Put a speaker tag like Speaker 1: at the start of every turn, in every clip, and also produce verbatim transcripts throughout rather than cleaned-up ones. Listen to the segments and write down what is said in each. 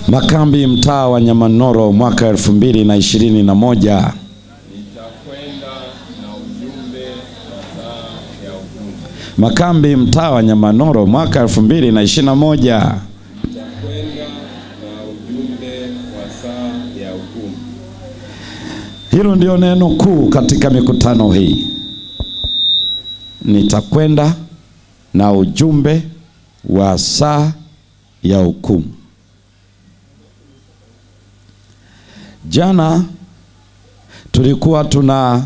Speaker 1: Makambi mtaa wa Nyamanoro mwaka elfu mbili na ishirini na moja.
Speaker 2: Nitakwenda na ujumbe wa saa ya hukumu.
Speaker 1: Makambi mtaa wa Nyamanoro mwaka elfu mbili na ishirini na moja.
Speaker 2: Nitakwenda na ujumbe wa saa ya hukumu.
Speaker 1: Hilo ndio neno kuu katika mikutano hii. Nitakwenda na ujumbe wa saa ya hukumu. Jana tulikuwa tunaona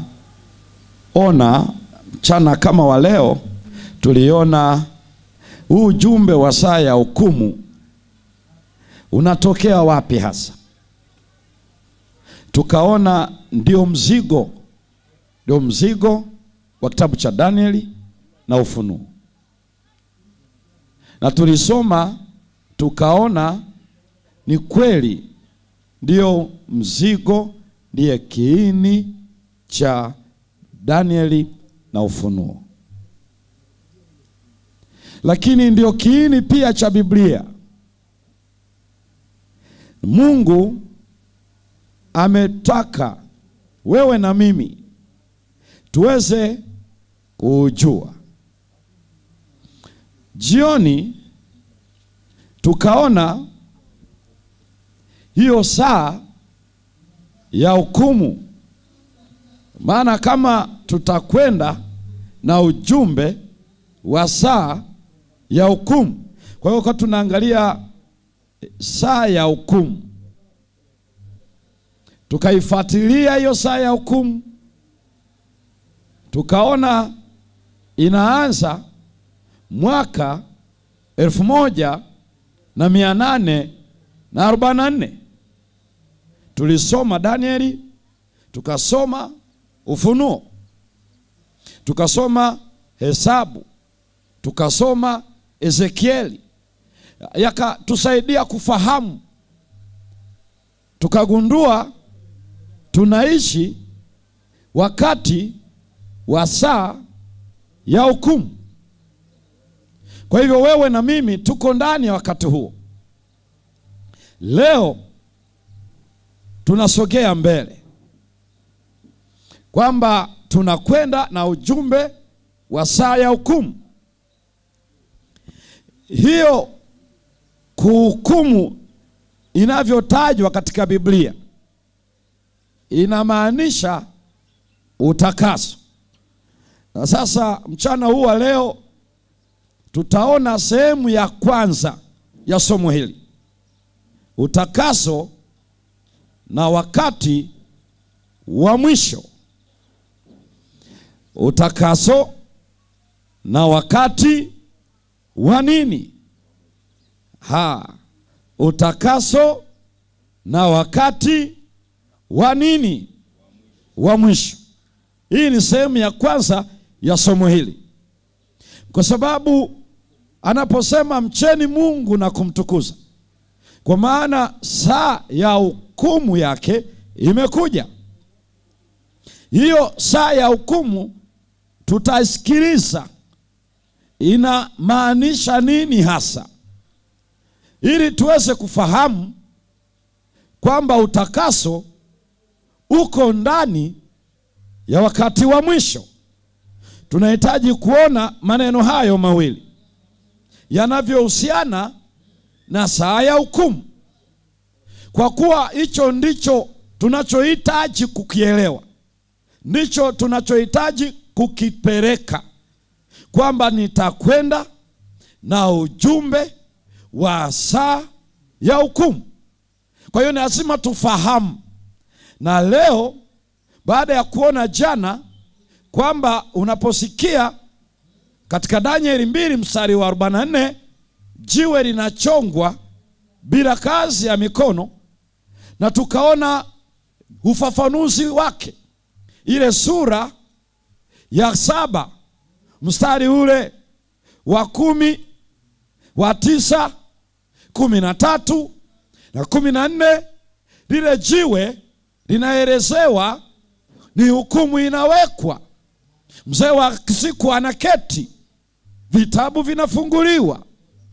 Speaker 1: mchana kama wa leo, tuliona huu ujumbe wa saa ya hukumu unatokea wapi hasa. Tukaona ndio mzigo, ndio mzigo wa kitabu cha Danieli na Ufunuo. Na tulisoma tukaona ni kweli ndio mzigo, ndiye kiini cha Danieli na Ufunuo. Lakini ndio kiini pia cha Biblia. Mungu ametaka wewe na mimi tuweze kujua. Jioni tukaona hiyo saa ya hukumu. Maana kama tutakwenda na ujumbe wa saa ya hukumu, kwa hiyo kwa tunaangalia saa ya hukumu, tukaifuatilia hiyo saa ya hukumu, tukaona inaanza mwaka elfu moja na mia nane na arobaini na nne. Tulisoma Danieli, tukasoma Ufunuo, tukasoma Hesabu, tukasoma Ezekieli. Yakatusaidia kufahamu, tukagundua tunaishi wakati wa saa ya hukumu. Kwa hivyo wewe na mimi tuko ndani ya wakati huo. Leo tunasogea mbele kwamba tunakwenda na ujumbe wa saa ya hukumu. Hiyo kuhukumu inavyotajwa katika Biblia inamaanisha utakaso. Na sasa mchana huu wa leo tutaona sehemu ya kwanza ya somo hili. Utakaso na wakati wa mwisho. Utakaso na wakati wa nini? Ha, utakaso na wakati wa nini? Wa mwisho. Hii ni sehemu ya kwanza ya somo hili. Kwa sababu anaposema mcheni Mungu na kumtukuza, kwa maana saa ya hukumu yake imekuja. Hiyo saa ya hukumu tutaisikiliza inamaanisha nini hasa, ili tuweze kufahamu kwamba utakaso uko ndani ya wakati wa mwisho. Tunahitaji kuona maneno hayo mawili yanavyohusiana na saa ya hukumu, kwa kuwa hicho ndicho tunachohitaji kukielewa, ndicho tunachohitaji kukipeleka, kwamba nitakwenda na ujumbe wa saa ya hukumu. Kwa hiyo ni lazima tufahamu. Na leo baada ya kuona jana kwamba unaposikia katika Danieli mbili mstari wa arobaini na nne jiwe linachongwa bila kazi ya mikono, na tukaona ufafanuzi wake, ile sura ya saba mstari ule wa kumi, wa tisa, kumi na tatu na kumi na nne, lile jiwe linaelezewa ni hukumu inawekwa. Mzee wa siku anaketi, vitabu vinafunguliwa,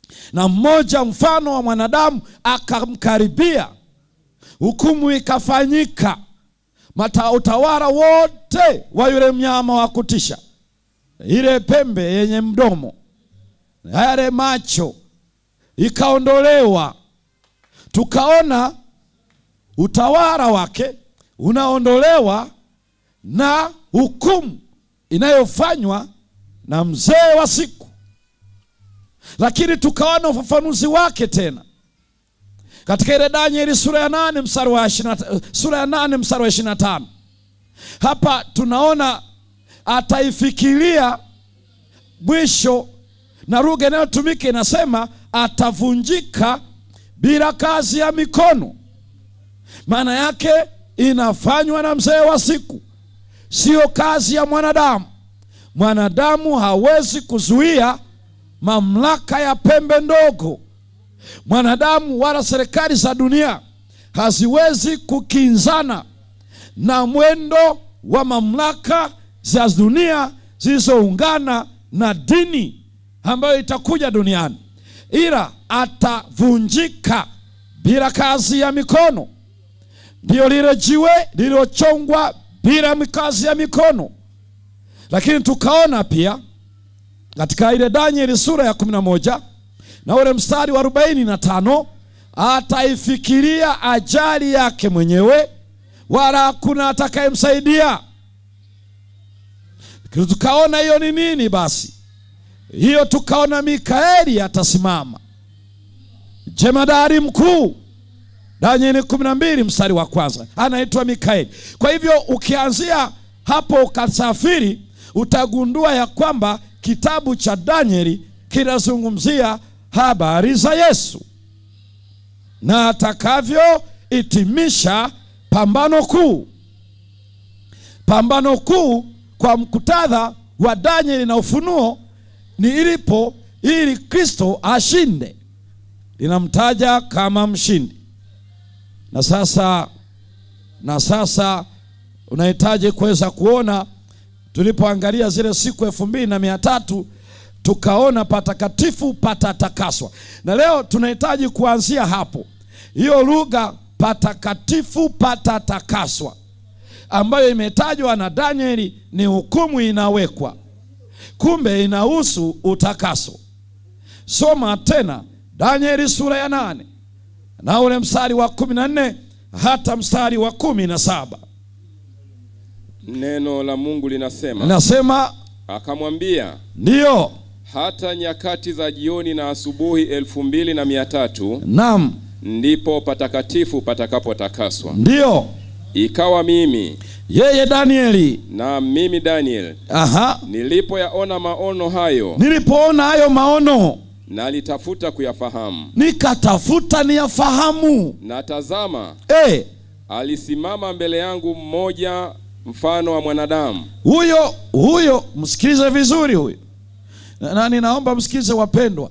Speaker 1: na mmoja mfano wa mwanadamu akamkaribia, hukumu ikafanyika. Mata utawala wote wa yule mnyama wa kutisha, ile pembe yenye mdomo, yale macho, ikaondolewa. Tukaona utawala wake unaondolewa na hukumu inayofanywa na mzee wa siku. Lakini tukaona ufafanuzi wake tena katika ile Danieli sura ya nane mstari wa ishirini, sura ya nane mstari wa ishirini na tano. Hapa tunaona ataifikiria mwisho, na lugha inayotumika inasema atavunjika bila kazi ya mikono. Maana yake inafanywa na mzee wa siku, sio kazi ya mwanadamu. Mwanadamu hawezi kuzuia mamlaka ya pembe ndogo. Mwanadamu wala serikali za dunia haziwezi kukinzana na mwendo wa mamlaka za dunia zilizoungana na dini ambayo itakuja duniani. Ila atavunjika bila kazi ya mikono. Ndio lile jiwe lililochongwa bila kazi ya mikono. Lakini tukaona pia katika ile Danieli sura ya kumi na moja na ule mstari wa arobaini na tano, ataifikiria ajali yake mwenyewe, wala hakuna atakayemsaidia. Tukaona hiyo ni nini basi? Hiyo tukaona Mikaeli atasimama, jemadari mkuu. Danieli kumi na mbili mstari wa kwanza, anaitwa Mikaeli. Kwa hivyo ukianzia hapo ukasafiri, utagundua ya kwamba kitabu cha Danieli kinazungumzia habari za Yesu na atakavyo hitimisha pambano kuu. Pambano kuu kwa mkutadha wa Danieli na Ufunuo ni ilipo ili Kristo ashinde. Linamtaja kama mshindi. Na sasa na sasa unahitaji kuweza kuona, tulipoangalia zile siku elfu mbili na mia tatu tukaona patakatifu patatakaswa. Na leo tunahitaji kuanzia hapo. Hiyo lugha patakatifu patatakaswa ambayo imetajwa na Danieli ni hukumu inawekwa. Kumbe inahusu utakaso. Soma tena Danieli sura ya nane na ule mstari wa kumi na nne hata mstari wa kumi na saba.
Speaker 2: Neno la Mungu linasema,
Speaker 1: Linasema
Speaker 2: akamwambia,
Speaker 1: ndio,
Speaker 2: hata nyakati za jioni na asubuhi elfu mbili na mia tatu,
Speaker 1: naam,
Speaker 2: ndipo patakatifu patakapotakaswa.
Speaker 1: ndio.
Speaker 2: Ikawa mimi,
Speaker 1: Yeye Danieli,
Speaker 2: na mimi Daniel,
Speaker 1: aha,
Speaker 2: nilipoyaona maono hayo,
Speaker 1: nilipoona hayo maono,
Speaker 2: nalitafuta kuyafahamu,
Speaker 1: nikatafuta niyafahamu.
Speaker 2: na tazama,
Speaker 1: Eh,
Speaker 2: alisimama mbele yangu mmoja mfano wa mwanadamu.
Speaker 1: huyo huyo, msikilize vizuri huyo. Na, na ninaomba msikilize wapendwa.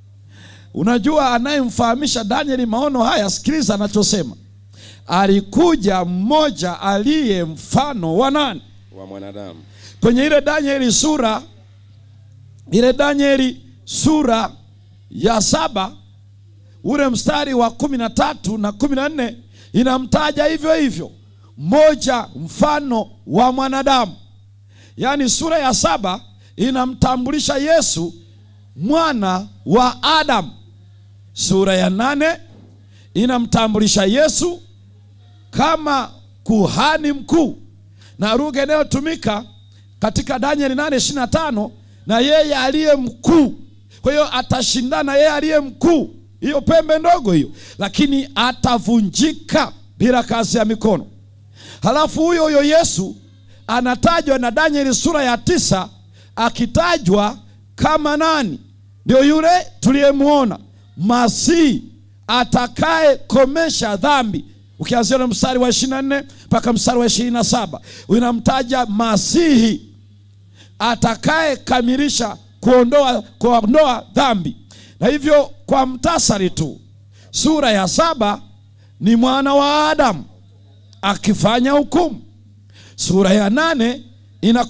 Speaker 1: Unajua anayemfahamisha Danieli maono haya, sikiliza anachosema. Alikuja mmoja aliye mfano wa nani?
Speaker 2: Wa mwanadamu.
Speaker 1: Kwenye ile Danieli sura ile Danieli sura ya saba ule mstari wa kumi na tatu na kumi na nne inamtaja hivyo hivyo, mmoja mfano wa mwanadamu. Yaani sura ya saba inamtambulisha Yesu mwana wa Adam. Sura ya nane inamtambulisha Yesu kama kuhani mkuu. Na lugha inayotumika katika Danieli nane ishirini na tano, na yeye aliye mkuu. Kwa hiyo atashindana yeye aliye mkuu, hiyo pembe ndogo hiyo, lakini atavunjika bila kazi ya mikono. Halafu huyo huyo Yesu anatajwa na Danieli sura ya tisa akitajwa kama nani? Ndio yule tuliyemuona Masihi atakaye komesha dhambi. Ukianzia na mstari wa ishirini na nne mpaka mstari wa ishirini na saba unamtaja Masihi atakaye kamilisha kuondoa kuondoa dhambi. Na hivyo kwa mtasari tu, sura ya saba ni mwana wa Adamu akifanya hukumu. Sura ya nane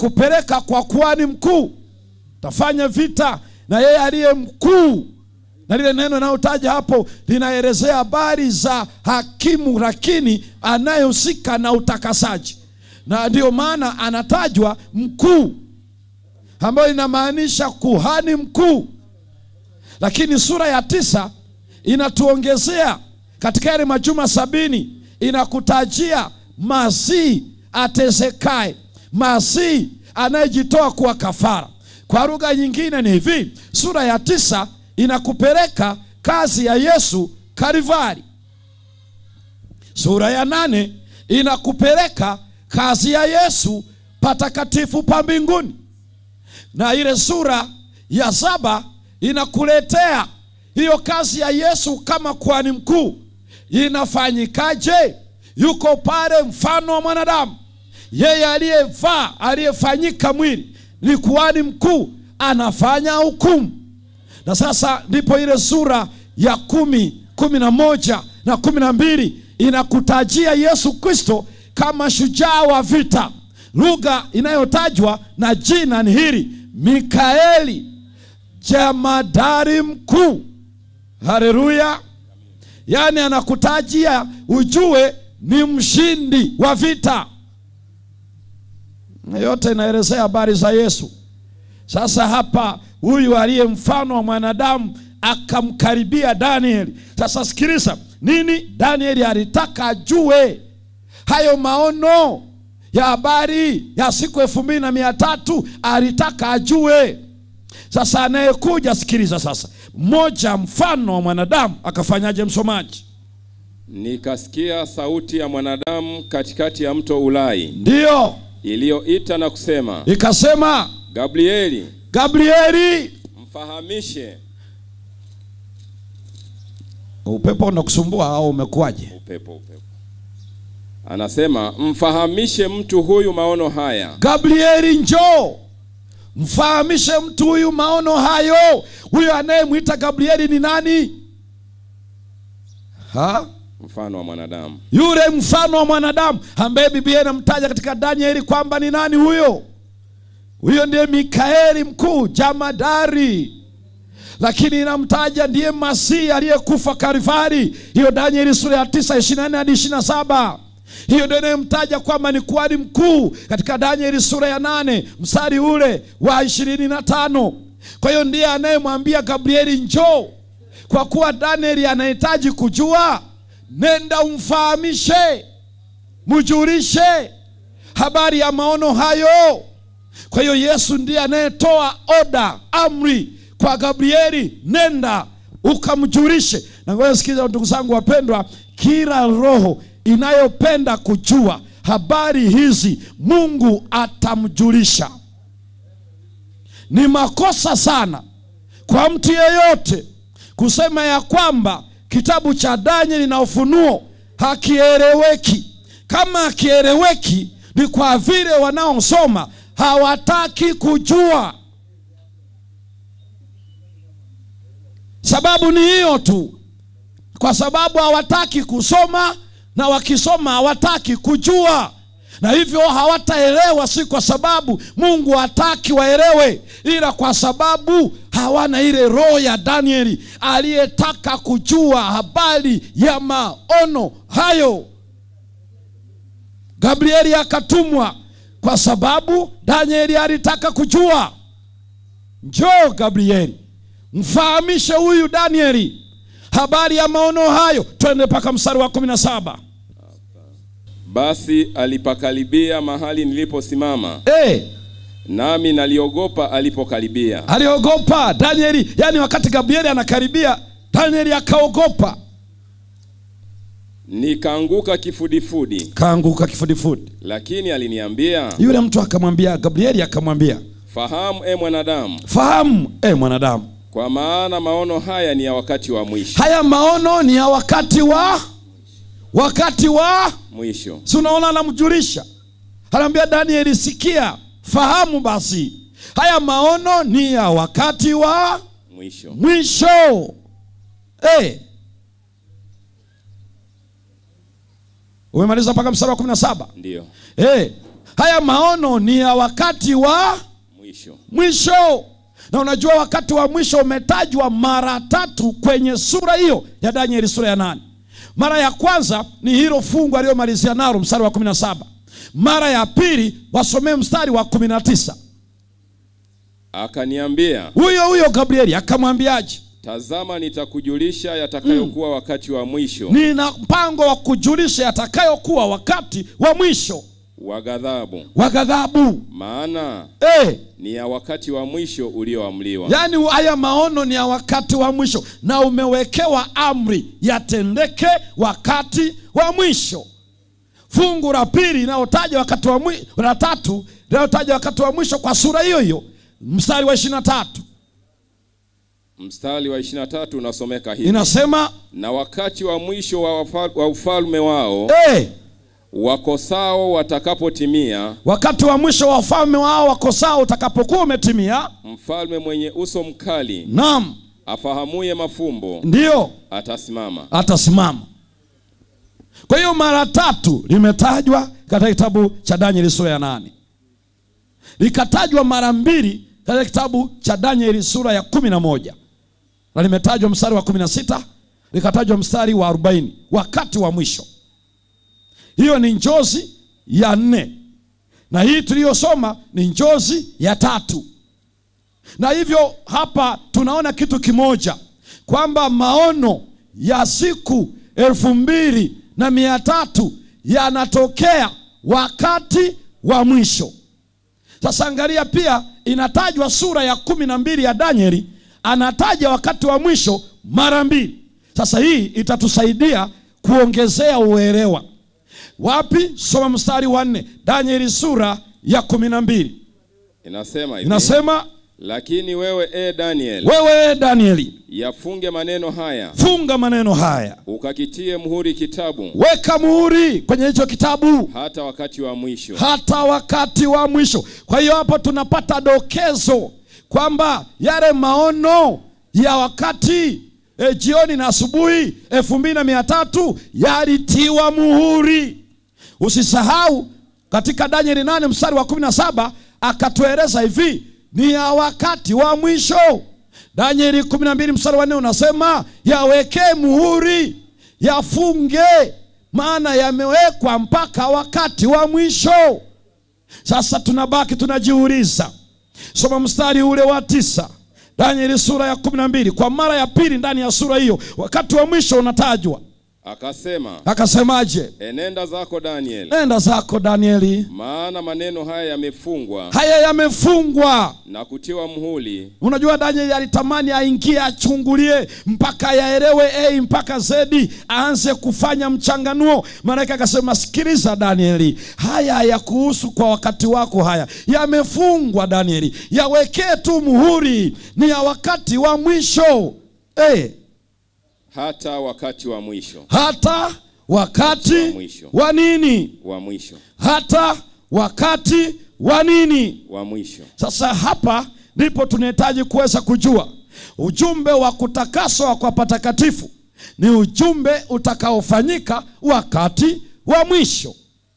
Speaker 1: inakupeleka kwa kuhani mkuu, tafanya vita na yeye aliye mkuu, Na lile neno linalotaja hapo linaelezea habari za hakimu lakini anayehusika na utakasaji. Na ndio maana anatajwa mkuu, ambayo inamaanisha kuhani mkuu. Lakini sura ya tisa inatuongezea katika yale majuma sabini, inakutajia Masihi atesekaye, Masihi anayejitoa kuwa kafara. Kwa lugha nyingine ni hivi, sura ya tisa inakupeleka kazi ya Yesu Kalivari. Sura ya nane inakupeleka kazi ya Yesu patakatifu pa mbinguni. Na ile sura ya saba inakuletea hiyo kazi ya Yesu kama kuhani mkuu inafanyikaje. Yuko pale mfano wa mwanadamu, yeye aliyevaa, aliyefanyika mwili, ni kuhani mkuu, anafanya hukumu. Na sasa ndipo ile sura ya kumi, kumi na moja na kumi na mbili inakutajia Yesu Kristo kama shujaa wa vita. Lugha inayotajwa na jina ni hili, Mikaeli, jemadari mkuu. Haleluya! Yani anakutajia ujue ni mshindi wa vita. Yote inaelezea habari za Yesu. Sasa hapa huyu aliye mfano wa mwanadamu akamkaribia Danieli. Sasa sikiliza, nini Danieli alitaka ajue? Hayo maono ya habari ya siku elfu mbili na mia tatu alitaka ajue. Sasa anayekuja, sikiliza sasa, mmoja mfano wa mwanadamu akafanyaje, msomaji?
Speaker 2: Nikasikia sauti ya mwanadamu katikati ya mto Ulai,
Speaker 1: ndio
Speaker 2: iliyoita na kusema,
Speaker 1: ikasema,
Speaker 2: Gabrieli,
Speaker 1: Gabrieli,
Speaker 2: mfahamishe.
Speaker 1: Upepo unakusumbua au umekuaje?
Speaker 2: Upepo, upepo. Anasema, mfahamishe mtu huyu maono haya.
Speaker 1: Gabrieli, njoo mfahamishe mtu huyu maono hayo. Huyo anayemwita Gabrieli ni nani? Ha?
Speaker 2: Mfano wa mwanadamu.
Speaker 1: Yule mfano wa mwanadamu ambaye Biblia inamtaja katika Danieli kwamba ni nani huyo? Huyo ndiye Mikaeli mkuu, jamadari. Lakini inamtaja ndiye Masihi aliyekufa Kalivari. Hiyo Danieli sura ya tisa ishirini na nne hadi ishirini na saba. Hiyo ndio inamtaja kwamba ni kuhani mkuu katika Danieli sura ya nane mstari ule wa ishirini na tano. Kwa hiyo ndiye anayemwambia Gabrieli, njoo. Kwa kuwa Danieli anahitaji kujua, nenda umfahamishe, mjulishe habari ya maono hayo. Kwa hiyo Yesu ndiye anayetoa oda, amri kwa Gabrieli, nenda ukamjulishe. Na ngoja sikiza ndugu zangu wapendwa, kila roho inayopenda kujua habari hizi Mungu atamjulisha. Ni makosa sana kwa mtu yeyote kusema ya kwamba kitabu cha Danieli na Ufunuo hakieleweki. Kama hakieleweki ni kwa vile wanaosoma hawataki kujua. Sababu ni hiyo tu, kwa sababu hawataki kusoma, na wakisoma hawataki kujua, na hivyo hawataelewa. Si kwa sababu Mungu hataki waelewe, ila kwa sababu hawana ile roho ya Danieli aliyetaka kujua habari ya maono hayo. Gabrieli akatumwa kwa sababu Danieli alitaka kujua. Njoo Gabrieli, mfahamishe huyu Danieli habari ya maono hayo. Twende paka mstari wa kumi na saba.
Speaker 2: Basi alipakaribia mahali niliposimama.
Speaker 1: Eh,
Speaker 2: nami naliogopa alipokaribia.
Speaker 1: Aliogopa Danieli, yani wakati Gabrieli anakaribia, Danieli akaogopa.
Speaker 2: Nikaanguka kifudifudi.
Speaker 1: Kaanguka kifudifudi.
Speaker 2: Lakini aliniambia,
Speaker 1: yule mtu akamwambia, Gabrieli akamwambia,
Speaker 2: fahamu e mwanadamu.
Speaker 1: Fahamu e mwanadamu.
Speaker 2: Kwa maana maono haya ni ya wakati wa mwisho.
Speaker 1: Haya maono ni ya wakati wa wakati wa
Speaker 2: mwisho.
Speaker 1: Si unaona anamjulisha. Anamwambia Danieli, sikia, fahamu basi. Haya maono ni ya wakati wa
Speaker 2: mwisho.
Speaker 1: Mwisho. Eh. Umemaliza mpaka mstari wa kumi na saba?
Speaker 2: Ndio.
Speaker 1: Eh. Haya maono ni ya wakati wa
Speaker 2: mwisho.
Speaker 1: Mwisho. Na unajua wakati wa mwisho umetajwa mara tatu kwenye sura hiyo ya Danieli sura ya nane. Mara ya kwanza ni hilo fungu aliyomalizia nalo mstari wa kumi na saba. Mara ya pili wasomee mstari wa kumi na tisa.
Speaker 2: Akaniambia,
Speaker 1: huyo huyo Gabrieli akamwambiaje?
Speaker 2: tazama nitakujulisha yatakayokuwa mm. wakati wa mwisho.
Speaker 1: Nina mpango wa kujulisha yatakayokuwa wakati wa mwisho
Speaker 2: wa ghadhabu.
Speaker 1: Wa ghadhabu.
Speaker 2: Maana
Speaker 1: eh,
Speaker 2: ni ya wakati wa mwisho ulioamliwa.
Speaker 1: Yaani haya maono ni ya wakati wa mwisho na umewekewa amri yatendeke wakati wa mwisho. Fungu la pili linalotaja wakati wa mwisho, la tatu linalotaja wakati wa mwisho kwa sura hiyo hiyo, mstari wa ishirini na tatu.
Speaker 2: Mstari wa ishirini na tatu unasomeka hivi.
Speaker 1: Inasema,
Speaker 2: na wakati wa mwisho wa, wa ufalme wao
Speaker 1: eh,
Speaker 2: wakosao watakapotimia.
Speaker 1: Wakati wa mwisho wa ufalme wao wakosao utakapokuwa umetimia,
Speaker 2: mfalme mwenye uso mkali,
Speaker 1: naam,
Speaker 2: afahamuye mafumbo,
Speaker 1: ndio
Speaker 2: atasimama.
Speaker 1: Atasimama. Kwa hiyo mara tatu limetajwa katika kitabu cha Danieli sura ya nane. Likatajwa mara mbili katika kitabu cha Danieli sura ya kumi na moja. Na limetajwa mstari wa kumi na sita, likatajwa mstari wa arobaini, wakati wa mwisho. Hiyo ni njozi ya nne. Na hii tuliyosoma ni njozi ya tatu. Na hivyo hapa tunaona kitu kimoja, kwamba maono ya siku elfu mbili na mia tatu yanatokea wakati wa mwisho. Sasa angalia pia inatajwa sura ya kumi na mbili ya Danieli, anataja wakati wa mwisho mara mbili. Sasa hii itatusaidia kuongezea uelewa. Wapi? Soma mstari wa nne, Danieli sura ya kumi na mbili.
Speaker 2: Inasema hivi.
Speaker 1: Inasema,
Speaker 2: lakini wewe e Danieli,
Speaker 1: wewe Danieli,
Speaker 2: yafunge maneno haya.
Speaker 1: Funga maneno haya.
Speaker 2: Ukakitie muhuri kitabu.
Speaker 1: Weka muhuri kwenye hicho kitabu
Speaker 2: hata wakati wa mwisho.
Speaker 1: Hata wakati wa mwisho. Kwa hiyo hapo tunapata dokezo kwamba yale maono ya wakati e, jioni na asubuhi elfu mbili na mia tatu yalitiwa muhuri. Usisahau katika Danieli nane mstari wa kumi na saba akatueleza hivi, ni ya wakati wa mwisho. Danieli kumi na mbili mstari wa nne unasema, yaweke muhuri, yafunge, maana yamewekwa mpaka wakati wa mwisho. Sasa tunabaki tunajiuliza. Soma mstari ule wa tisa, Danieli sura ya kumi na mbili. Kwa mara ya pili ndani ya sura hiyo wakati wa mwisho unatajwa.
Speaker 2: Akasema,
Speaker 1: akasemaje?
Speaker 2: enenda zako Danieli.
Speaker 1: Nenda zako Danieli,
Speaker 2: maana maneno haya yamefungwa.
Speaker 1: Haya yamefungwa
Speaker 2: na kutiwa muhuri.
Speaker 1: Unajua Danieli alitamani aingie achungulie mpaka yaelewe A mpaka Z, aanze kufanya mchanganuo. Malaika akasema, sikiliza Danieli, haya ya kuhusu kwa wakati wako, haya yamefungwa Danieli, yawekee tu muhuri, ni ya wakati wa mwisho. Eh,
Speaker 2: hata wakati wa mwisho.
Speaker 1: Hata wakati wa mwisho. Wa nini?
Speaker 2: Wa mwisho.
Speaker 1: Hata wakati wa nini?
Speaker 2: Wa mwisho.
Speaker 1: Sasa hapa ndipo tunahitaji kuweza kujua ujumbe wa kutakaswa kwa patakatifu ni ujumbe utakaofanyika wakati wa mwisho.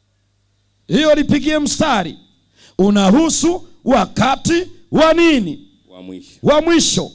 Speaker 1: Hiyo lipigie mstari. Unahusu wakati wa nini?
Speaker 2: Wa mwisho.
Speaker 1: Wa mwisho.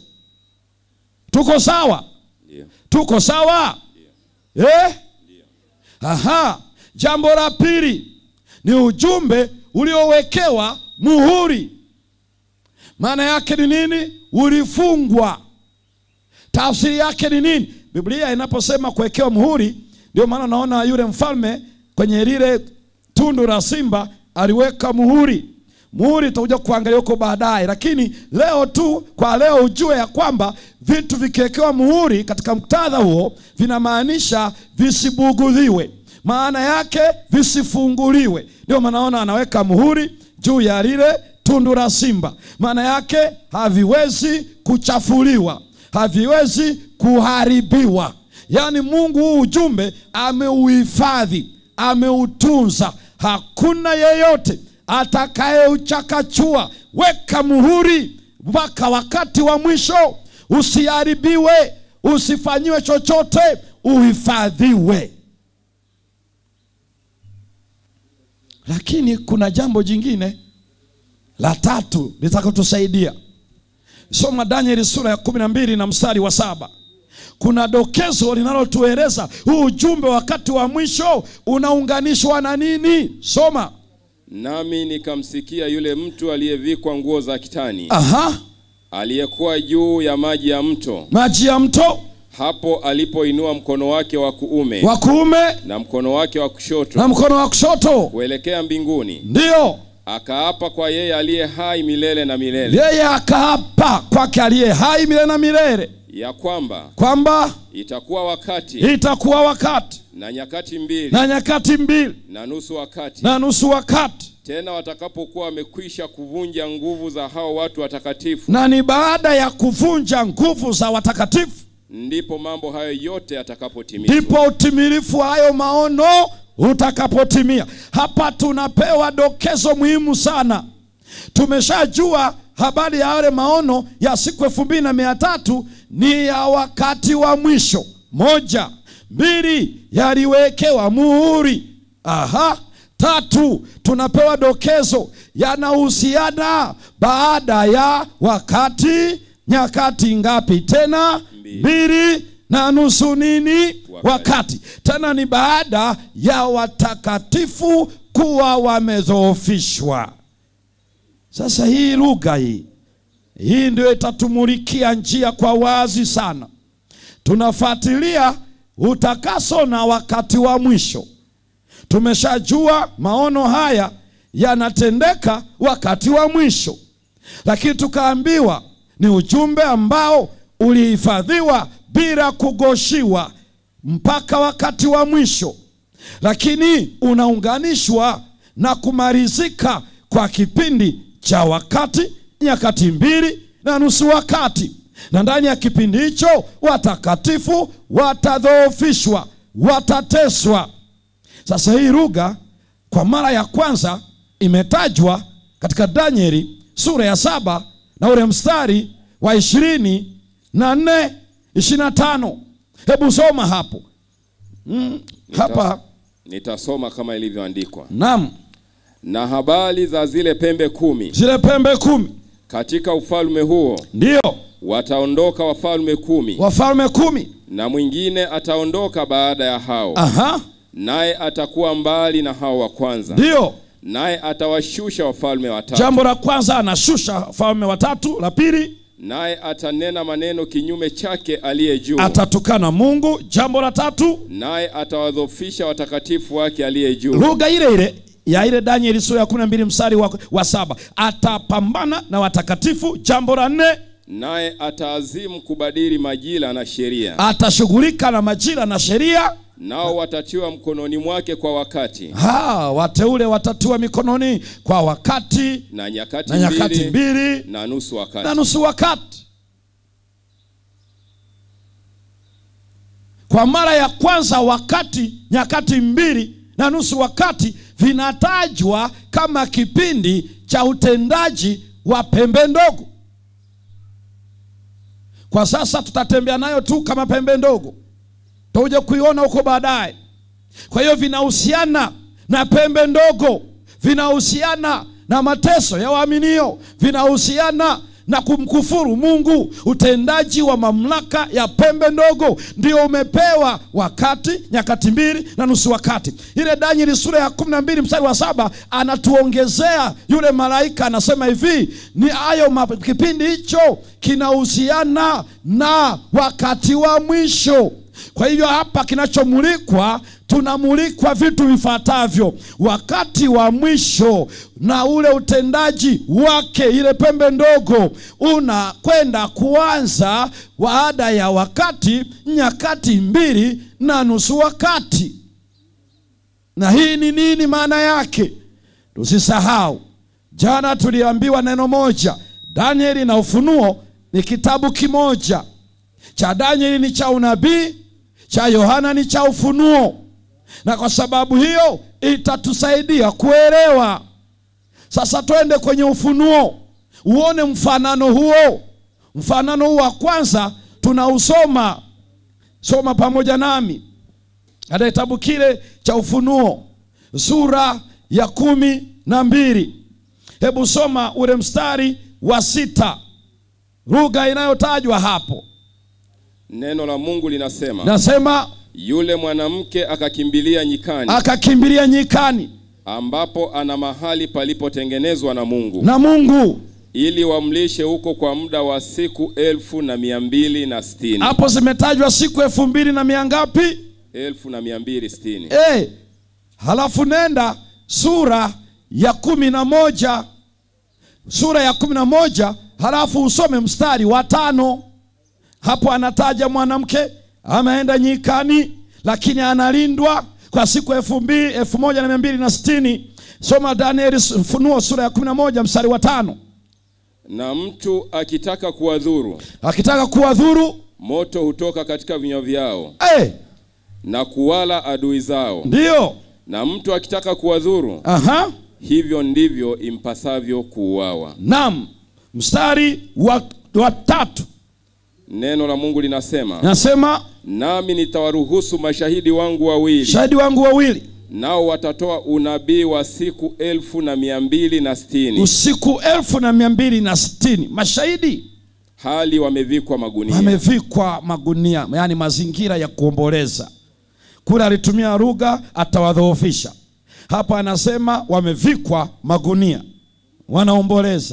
Speaker 1: Tuko sawa?
Speaker 2: Ndio.
Speaker 1: Tuko sawa?
Speaker 2: Ndio.
Speaker 1: Eh?
Speaker 2: Ndio.
Speaker 1: Aha. Jambo la pili ni ujumbe uliowekewa muhuri. Maana yake ni nini? Ulifungwa. Tafsiri yake ni nini? Biblia inaposema kuwekewa muhuri, ndio maana naona yule mfalme kwenye lile tundu la simba aliweka muhuri. Muhuri tutakuja kuangalia huko baadaye, lakini leo tu kwa leo ujue ya kwamba vitu vikiwekewa muhuri katika muktadha huo vinamaanisha visibugudhiwe. Maana yake visifunguliwe. Ndio maana naona anaweka muhuri juu ya lile tundu la simba. Maana yake haviwezi kuchafuliwa, haviwezi kuharibiwa. Yaani Mungu huu ujumbe ameuhifadhi, ameutunza. Hakuna yeyote atakayeuchakachua. Weka muhuri mpaka wakati wa mwisho. Usiharibiwe, usifanyiwe chochote, uhifadhiwe. Lakini kuna jambo jingine la tatu litakatusaidia. Soma Danieli sura ya kumi na mbili na mstari wa saba. Kuna dokezo linalotueleza huu ujumbe wakati wa mwisho unaunganishwa na nini? Soma.
Speaker 2: Nami nikamsikia yule mtu aliyevikwa nguo za kitani.
Speaker 1: Aha.
Speaker 2: Aliyekuwa juu ya maji ya mto.
Speaker 1: Maji ya mto.
Speaker 2: Hapo alipoinua mkono wake wa kuume.
Speaker 1: Wa kuume.
Speaker 2: Na mkono wake wa kushoto.
Speaker 1: Na mkono wa kushoto.
Speaker 2: Kuelekea mbinguni.
Speaker 1: Ndio.
Speaker 2: Akaapa kwa yeye aliye hai milele na milele.
Speaker 1: Yeye akaapa kwake aliye hai milele na milele.
Speaker 2: Ya kwamba.
Speaker 1: Kwamba.
Speaker 2: Itakuwa wakati.
Speaker 1: Itakuwa wakati.
Speaker 2: Na nyakati mbili.
Speaker 1: Na nyakati mbili.
Speaker 2: Na nusu wakati.
Speaker 1: Na nusu wakati.
Speaker 2: Tena watakapokuwa wamekwisha kuvunja nguvu za hao watu watakatifu.
Speaker 1: Na ni baada ya kuvunja nguvu za watakatifu.
Speaker 2: Ndipo mambo hayo yote yatakapotimia.
Speaker 1: Ndipo utimilifu hayo maono utakapotimia. Hapa tunapewa dokezo muhimu sana. Tumeshajua habari ya yale maono ya siku elfu mbili na mia tatu ni ya wakati wa mwisho. Moja. Mbili, yaliwekewa muhuri. Aha. Tatu, tunapewa dokezo yanahusiana baada ya wakati. Nyakati ngapi tena? Mbili na nusu nini? Wakati. Wakati. Tena ni baada ya watakatifu kuwa wamedhoofishwa. Sasa hii lugha hii hii ndio itatumulikia njia kwa wazi sana. Tunafuatilia utakaso na wakati wa mwisho. Tumeshajua maono haya yanatendeka wakati wa mwisho. Lakini tukaambiwa ni ujumbe ambao ulihifadhiwa bila kugoshiwa mpaka wakati wa mwisho. Lakini unaunganishwa na kumalizika kwa kipindi cha wakati, nyakati mbili na nusu wakati. Na ndani ya kipindi hicho watakatifu watadhoofishwa, watateswa. Sasa hii lugha kwa mara ya kwanza imetajwa katika Danieli sura ya saba na ule mstari wa ishirini na nne, ishirini na tano. Hebu soma hapo. Mm, hapa
Speaker 2: nitasoma kama ilivyoandikwa.
Speaker 1: Naam.
Speaker 2: Na habari za zile pembe kumi.
Speaker 1: Zile pembe kumi.
Speaker 2: Katika ufalme huo.
Speaker 1: Ndio.
Speaker 2: Wataondoka wafalme kumi.
Speaker 1: Wafalme kumi.
Speaker 2: Na mwingine ataondoka baada ya hao.
Speaker 1: Aha.
Speaker 2: Naye atakuwa mbali na hao wa kwanza.
Speaker 1: Ndio.
Speaker 2: Naye atawashusha wafalme watatu.
Speaker 1: Jambo la kwanza, anashusha wafalme watatu. La pili,
Speaker 2: naye atanena maneno kinyume chake aliye juu.
Speaker 1: Atatukana Mungu. Jambo la tatu,
Speaker 2: naye atawadhofisha watakatifu wake aliye juu.
Speaker 1: Lugha ile ile ya ile Danieli sura ya kumi na mbili mstari wa, wa saba. Atapambana na watakatifu. Jambo la nne,
Speaker 2: naye ataazimu kubadili majira na sheria.
Speaker 1: Atashughulika na majira na sheria.
Speaker 2: Nao watatiwa mkononi mwake kwa wakati.
Speaker 1: Ha, wateule watatiwa mikononi kwa wakati
Speaker 2: na nyakati,
Speaker 1: na nyakati mbili, mbili
Speaker 2: na nusu wakati.
Speaker 1: Na nusu wakati. Kwa mara ya kwanza wakati, nyakati mbili na nusu wakati vinatajwa kama kipindi cha utendaji wa pembe ndogo. Kwa sasa tutatembea nayo tu kama pembe ndogo. Tutakuja kuiona huko baadaye. Kwa hiyo vinahusiana na pembe ndogo, vinahusiana na mateso ya waaminio, vinahusiana na kumkufuru Mungu. Utendaji wa mamlaka ya pembe ndogo ndio umepewa wakati, nyakati mbili na nusu wakati. Ile Danieli sura ya kumi na mbili mstari wa saba anatuongezea yule malaika, anasema hivi, ni hayo kipindi hicho kinahusiana na wakati wa mwisho. Kwa hivyo hapa kinachomulikwa, tunamulikwa vitu vifuatavyo: wakati wa mwisho na ule utendaji wake. Ile pembe ndogo unakwenda kuanza baada ya wakati, nyakati mbili na nusu wakati. Na hii ni nini maana yake? Tusisahau, jana tuliambiwa neno moja, Danieli na Ufunuo ni kitabu kimoja. Cha Danieli ni cha unabii, cha Yohana ni cha ufunuo. Na kwa sababu hiyo itatusaidia kuelewa. Sasa twende kwenye Ufunuo, uone mfanano huo. Mfanano huo wa kwanza tunausoma, soma pamoja nami katika kitabu kile cha Ufunuo sura ya kumi na mbili. Hebu soma ule mstari wa sita. lugha inayotajwa hapo.
Speaker 2: Neno la Mungu linasema,
Speaker 1: nasema
Speaker 2: yule mwanamke akakimbilia nyikani,
Speaker 1: akakimbilia nyikani,
Speaker 2: ambapo ana mahali palipotengenezwa na Mungu,
Speaker 1: na Mungu,
Speaker 2: ili wamlishe huko kwa muda wa siku elfu na mia mbili na sitini.
Speaker 1: Hapo zimetajwa siku elfu mbili na mia ngapi?
Speaker 2: Elfu na mia mbili sitini.
Speaker 1: Eh, halafu nenda sura ya kumi na moja, sura ya kumi na moja, halafu usome mstari wa tano. Hapo anataja mwanamke ameenda nyikani, lakini analindwa kwa siku elfu mbili, elfu moja na mia mbili na sitini. Soma Danieli, Funuo sura ya kumi na moja mstari wa tano.
Speaker 2: Na mtu akitaka kuwadhuru,
Speaker 1: akitaka kuwadhuru,
Speaker 2: moto hutoka katika vinywa vyao,
Speaker 1: eh,
Speaker 2: na kuwala adui zao.
Speaker 1: Ndio.
Speaker 2: Na mtu akitaka kuwadhuru,
Speaker 1: aha,
Speaker 2: hivyo ndivyo impasavyo kuuawa.
Speaker 1: Naam. Mstari wa, wa tatu.
Speaker 2: Neno la Mungu linasema,
Speaker 1: nasema
Speaker 2: nami nitawaruhusu mashahidi wangu wawili,
Speaker 1: shahidi wangu wawili,
Speaker 2: nao watatoa unabii wa siku elfu na mia mbili na sitini.
Speaker 1: Usiku elfu na mia mbili na sitini. Mashahidi
Speaker 2: hali wamevikwa magunia.
Speaker 1: Wamevikwa magunia, yani mazingira ya kuomboleza. Kule alitumia lugha atawadhoofisha. Hapa anasema wamevikwa magunia, wanaomboleza.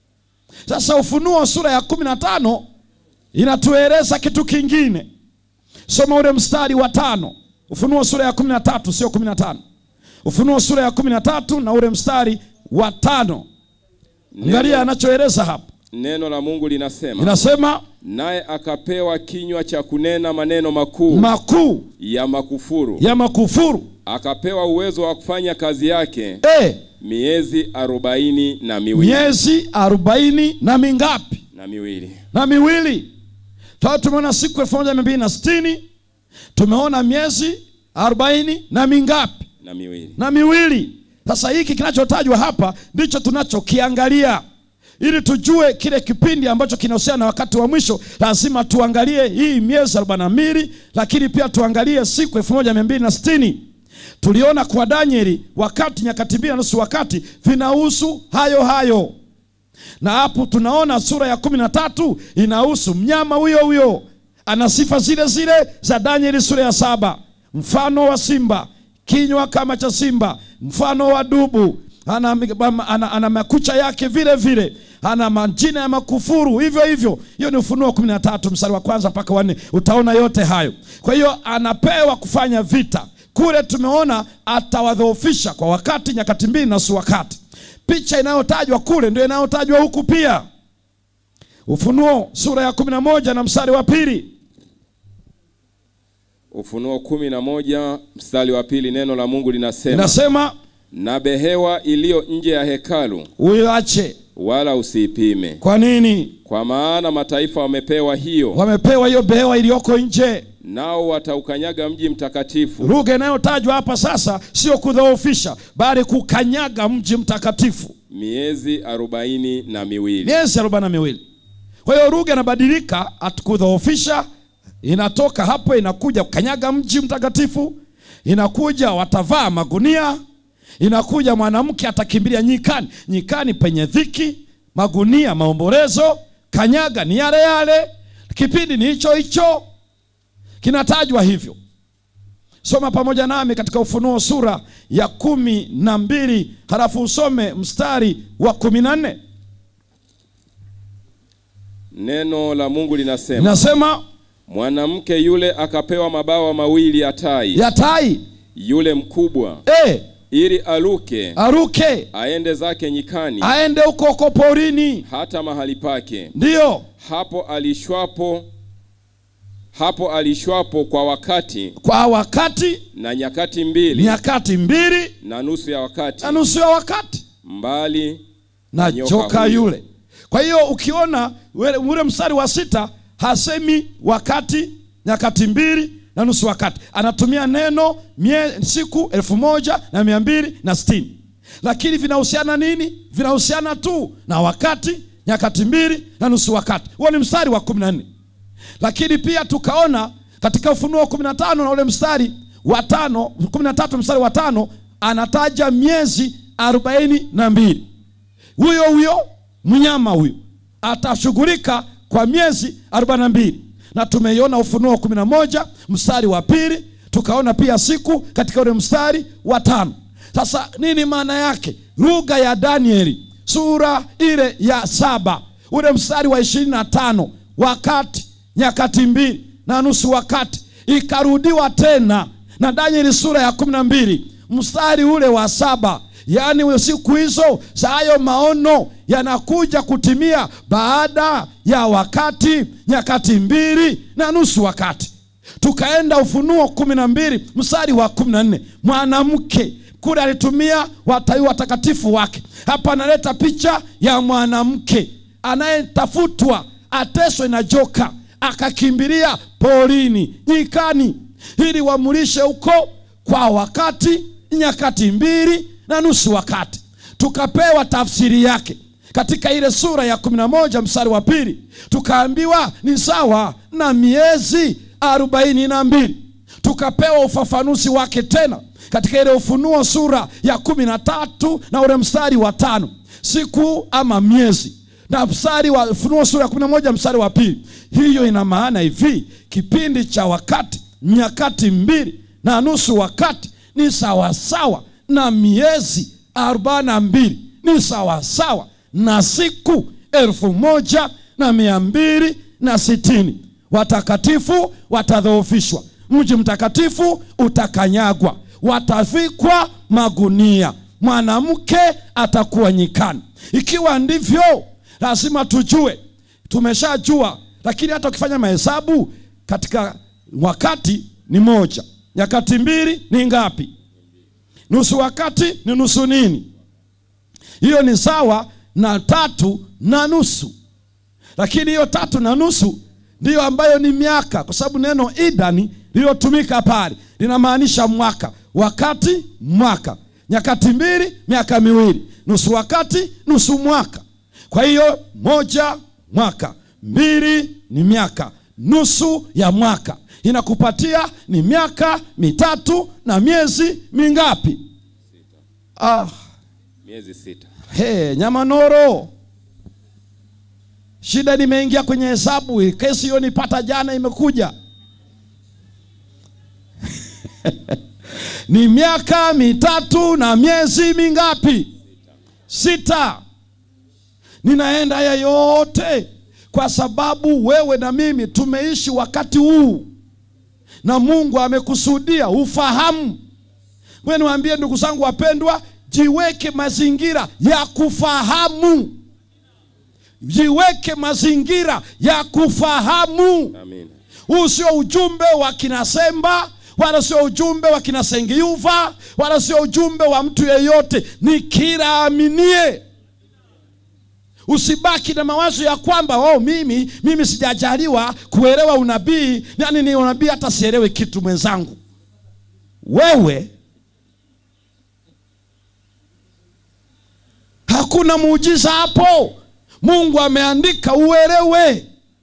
Speaker 1: Sasa Ufunuo sura ya kumi na tano inatueleza kitu kingine. Soma ule mstari wa tano. Ufunuo sura ya kumi na tatu, sio kumi na tano. Ufunuo sura ya kumi na tatu na ule mstari wa tano. Angalia anachoeleza hapa.
Speaker 2: Neno la Mungu linasema,
Speaker 1: linasema
Speaker 2: naye akapewa kinywa cha kunena maneno makuu,
Speaker 1: makuu
Speaker 2: ya makufuru,
Speaker 1: ya makufuru.
Speaker 2: Akapewa uwezo wa kufanya kazi yake,
Speaker 1: eh,
Speaker 2: miezi arobaini na miwili.
Speaker 1: Miezi arobaini na mingapi?
Speaker 2: Na miwili.
Speaker 1: Na miwili. Tuwa tumeona siku elfu moja mia mbili na sitini. Tumeona miezi arobaini na mingapi?
Speaker 2: Na miwili.
Speaker 1: Na miwili. Sasa hiki kinachotajwa hapa ndicho tunachokiangalia. Ili tujue kile kipindi ambacho kinahusiana na wakati wa mwisho, lazima tuangalie hii miezi arobaini na mbili, lakini pia tuangalie siku elfu moja mia mbili na sitini. Tuliona kwa Danieli wakati, nyakati mbili na nusu wakati vinahusu hayo hayo. Na hapo tunaona sura ya kumi na tatu inahusu mnyama huyo huyo. Ana sifa zile zile za Danieli sura ya saba. Mfano wa simba, kinywa kama cha simba, mfano wa dubu, ana, ana, ana makucha yake vile vile, ana majina ya makufuru hivyo hivyo. Hiyo ni Ufunuo kumi na tatu mstari wa kwanza mpaka wa nne. Utaona yote hayo. Kwa hiyo anapewa kufanya vita. Kule tumeona atawadhoofisha kwa wakati, nyakati mbili na nusu wakati. Picha inayotajwa kule ndio inayotajwa huku pia. Ufunuo sura ya kumi na moja na mstari wa pili.
Speaker 2: Ufunuo kumi na moja mstari wa pili, neno la Mungu linasema,
Speaker 1: linasema
Speaker 2: na behewa iliyo nje ya hekalu
Speaker 1: uiache,
Speaker 2: wala usiipime.
Speaker 1: Kwa nini?
Speaker 2: Kwa maana mataifa wamepewa hiyo.
Speaker 1: Wamepewa hiyo behewa iliyoko nje.
Speaker 2: Nao wataukanyaga mji mtakatifu.
Speaker 1: Lugha inayotajwa hapa sasa sio kudhoofisha, bali kukanyaga mji mtakatifu.
Speaker 2: Miezi arobaini na miwili.
Speaker 1: Miezi arobaini na miwili. Kwa hiyo lugha inabadilika, atukudhoofisha, inatoka hapo inakuja kukanyaga mji mtakatifu, inakuja watavaa magunia, inakuja mwanamke atakimbilia nyikani. Nyikani penye dhiki, magunia maombolezo, kanyaga ni yale yale. Kipindi ni hicho hicho kinatajwa hivyo. Soma pamoja nami katika Ufunuo sura ya kumi na mbili, halafu usome mstari wa kumi na nne.
Speaker 2: Neno la Mungu linasema,
Speaker 1: linasema
Speaker 2: mwanamke yule akapewa mabawa mawili ya tai,
Speaker 1: ya tai
Speaker 2: yule mkubwa,
Speaker 1: eh,
Speaker 2: ili aruke,
Speaker 1: aruke
Speaker 2: aende zake nyikani,
Speaker 1: aende huko huko porini,
Speaker 2: hata mahali pake.
Speaker 1: Ndio
Speaker 2: hapo alishwapo hapo alishwapo kwa wakati,
Speaker 1: kwa wakati
Speaker 2: na nyakati mbili,
Speaker 1: nyakati mbili
Speaker 2: na nusu ya wakati,
Speaker 1: na nusu ya wakati,
Speaker 2: mbali
Speaker 1: na joka yule. Kwa hiyo ukiona ule mstari wa sita hasemi wakati, nyakati mbili na nusu wakati, anatumia neno mie, siku elfu moja na mia mbili na sitini. Lakini vinahusiana nini? Vinahusiana tu na wakati, nyakati mbili na nusu wakati. Huo ni mstari wa kumi na nne. Lakini pia tukaona katika Ufunuo kumi na tano na ule mstari wa tano, kumi na tatu mstari wa tano, anataja miezi arobaini na mbili. Huyo huyo mnyama huyo atashughulika kwa miezi arobaini na mbili. Na tumeiona Ufunuo kumi na moja mstari wa pili, tukaona pia siku katika ule mstari wa tano. Sasa nini maana yake? Lugha ya Danieli sura ile ya saba ule mstari wa ishirini na tano, wakati, nyakati mbili na nusu wakati, ikarudiwa tena na Danieli sura ya kumi na mbili mstari ule wa saba. Yaani siku hizo za hayo maono yanakuja kutimia baada ya wakati, nyakati mbili na nusu wakati. Tukaenda Ufunuo kumi na mbili mstari wa kumi na nne, mwanamke kule alitumia watai watakatifu wake. Hapa analeta picha ya mwanamke anayetafutwa ateswe na joka, akakimbilia porini, nyikani, ili wamulishe huko kwa wakati, nyakati mbili na nusu wakati. Tukapewa tafsiri yake katika ile sura ya kumi na moja mstari wa pili, tukaambiwa ni sawa na miezi arobaini na mbili. Tukapewa ufafanuzi wake tena katika ile Ufunuo sura ya kumi na tatu na ule mstari wa tano, siku ama miezi. Na mstari wa Ufunuo sura ya kumi na moja mstari wa pili, hiyo ina maana hivi: kipindi cha wakati, nyakati mbili na nusu wakati ni sawa sawa na miezi arobaini na mbili, ni sawa sawa na siku elfu moja na mia mbili na sitini. Watakatifu watadhoofishwa, mji mtakatifu utakanyagwa, watavikwa magunia, mwanamke atakuwa nyikani. Ikiwa ndivyo, lazima tujue, tumeshajua, lakini hata ukifanya mahesabu katika wakati ni moja, nyakati mbili ni ngapi? Nusu wakati ni nusu nini? Hiyo ni sawa na tatu na nusu. Lakini hiyo tatu na nusu ndiyo ambayo ni miaka, kwa sababu neno idani lililotumika pale linamaanisha mwaka. Wakati, mwaka. Nyakati mbili, miaka miwili. Nusu wakati, nusu mwaka. Kwa hiyo moja mwaka, mbili ni miaka, nusu ya mwaka inakupatia ni miaka mitatu na miezi mingapi?
Speaker 2: Sita.
Speaker 1: Ah,
Speaker 2: miezi sita.
Speaker 1: He, Nyamanoro, shida nimeingia kwenye hesabu. Kesi hiyo nipata jana imekuja. Ni miaka mitatu na miezi mingapi? Sita. Sita. Ninaenda haya yote kwa sababu wewe na mimi tumeishi wakati huu, na Mungu amekusudia ufahamu. Wewe niwaambie ndugu zangu wapendwa, jiweke mazingira ya kufahamu. Jiweke mazingira ya kufahamu.
Speaker 2: Amen.
Speaker 1: Huu sio ujumbe wa kinasemba, wala sio ujumbe wa kinasengiyuva, wala sio ujumbe wa mtu yeyote, ni kila aminie. Usibaki na mawazo ya kwamba oh, mimi mimi sijajaliwa kuelewa unabii, yani ni unabii hata sielewe kitu. Mwenzangu, wewe hakuna muujiza hapo. Mungu ameandika uelewe.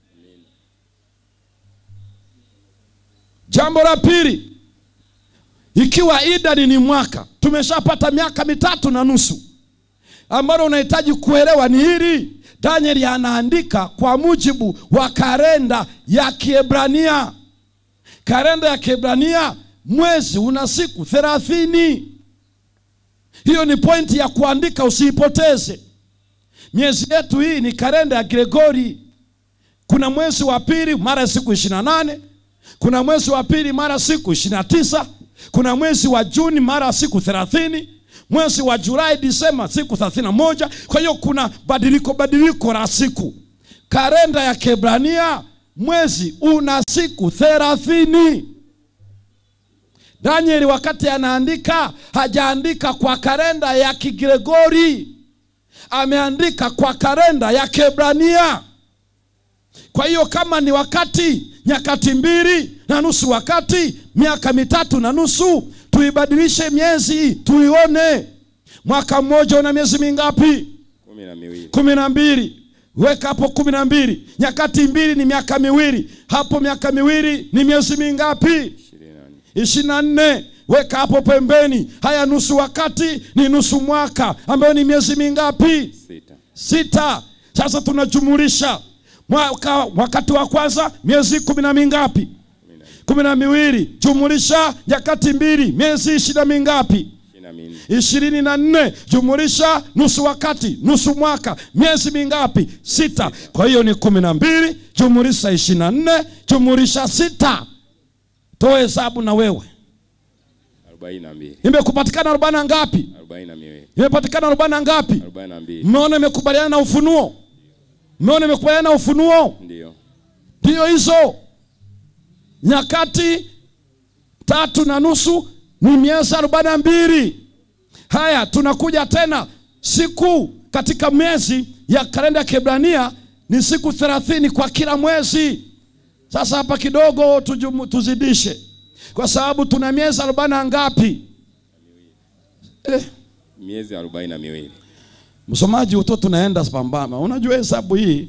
Speaker 1: Jambo la pili, ikiwa idadi ni mwaka, tumeshapata miaka mitatu na nusu. Ambalo unahitaji kuelewa ni hili: Danieli anaandika kwa mujibu wa kalenda ya Kiebrania. Kalenda ya Kiebrania, mwezi una siku thelathini. Hiyo ni pointi ya kuandika, usiipoteze. Miezi yetu hii ni kalenda ya Gregori. Kuna mwezi wa pili mara siku ishirini na nane, kuna mwezi wa pili mara siku ishirini na tisa, kuna mwezi wa Juni mara siku thelathini, mwezi wa Julai Disemba siku thelathini na moja. Kwa hiyo kuna badiliko badiliko la siku. Kalenda ya Kiebrania, mwezi una siku thelathini. Danieli wakati anaandika, hajaandika kwa kalenda ya Kigregori, ameandika kwa kalenda ya Kiebrania. Kwa hiyo kama ni wakati, nyakati mbili na nusu wakati, miaka mitatu na nusu, tuibadilishe miezi tuione. Mwaka mmoja una miezi mingapi? Kumi na miwili. Kumi na mbili. Weka hapo kumi na mbili. Nyakati mbili ni miaka miwili. Hapo miaka miwili ni miezi mingapi? Ishirini na nne. Weka hapo pembeni. Haya, nusu wakati ni nusu mwaka, ambayo ni miezi mingapi? Sita. Sita. Sasa tunajumulisha mwaka, wakati wa kwanza miezi kumi na mingapi? Kumi na miwili. Jumulisha nyakati mbili, miezi ishirini na mingapi? Ishirini na nne. Jumulisha nusu wakati, nusu mwaka, miezi mingapi? Sita. Kwa hiyo ni kumi na mbili, jumulisha ishirini na nne, jumulisha sita. Toa hesabu na wewe.
Speaker 2: arobaini na mbili.
Speaker 1: Imekupatikana arobaini ngapi?
Speaker 2: arobaini na mbili.
Speaker 1: Imepatikana arobaini ngapi?
Speaker 2: arobaini na mbili.
Speaker 1: Mmeona imekubaliana na ufunuo? Mmeona imekubaliana na ufunuo?
Speaker 2: Ndio.
Speaker 1: Ndio hizo. Nyakati tatu na nusu ni miezi arobaini na mbili. Haya, tunakuja tena siku katika miezi ya kalenda ya Kiebrania ni siku thelathini kwa kila mwezi. Sasa hapa kidogo tujumu, tuzidishe. Kwa sababu tuna miezi arobaini ngapi? Eh,
Speaker 2: miezi arobaini na miwili.
Speaker 1: Msomaji, uto tunaenda sambamba. Unajua hesabu hii?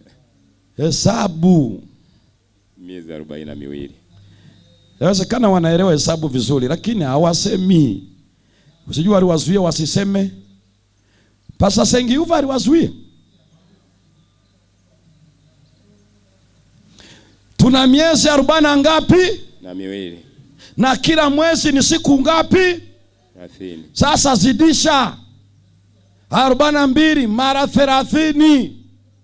Speaker 1: Hesabu
Speaker 2: miezi arobaini na miwili.
Speaker 1: Yawezekana wanaelewa hesabu vizuri lakini hawasemi. Usijua aliwazuia wasiseme. Pasa Sengi Uva aliwazuia. Tuna miezi arobaini ngapi?
Speaker 2: Na miwili.
Speaker 1: Na kila mwezi ni siku ngapi?
Speaker 2: thelathini.
Speaker 1: Sasa zidisha arobaini na mbili mara thelathini.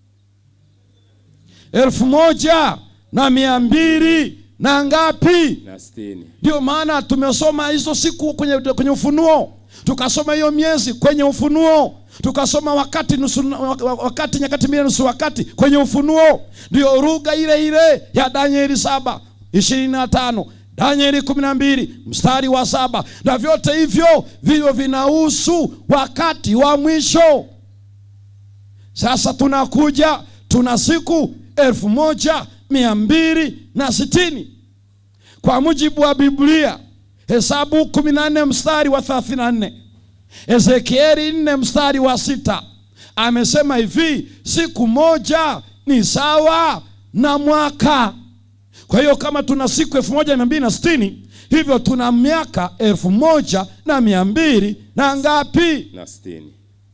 Speaker 1: Elfu moja na mia mbili na ngapi?
Speaker 2: Na sitini.
Speaker 1: Ndio maana tumesoma hizo siku kwenye, kwenye Ufunuo. Tukasoma hiyo miezi kwenye Ufunuo. Tukasoma wakati nusu, wakati nyakati mbili nusu wakati kwenye Ufunuo. Ndio lugha ile ile ya Danieli saba ishirini na tano, Danieli kumi na mbili mstari wa saba. Na vyote hivyo vivyo vinahusu wakati wa mwisho. Sasa tunakuja tuna siku elfu moja mia mbili na sitini. Kwa mujibu wa Biblia, Hesabu kumi na nne mstari wa thelathini na nne, Ezekieli nne mstari wa sita, amesema hivi, siku moja ni sawa na mwaka. Kwa hiyo kama tuna siku elfu moja mia mbili na sitini, hivyo tuna miaka elfu moja na mia mbili na ngapi?
Speaker 2: Na sitini.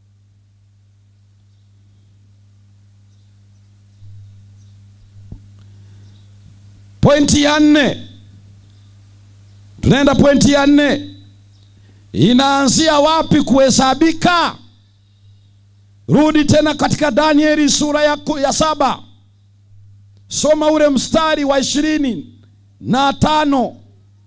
Speaker 1: Pointi ya nne. Tunaenda pointi ya nne. Inaanzia wapi kuhesabika? Rudi tena katika Danieli sura ya, ya saba. Soma ule mstari wa ishirini na tano.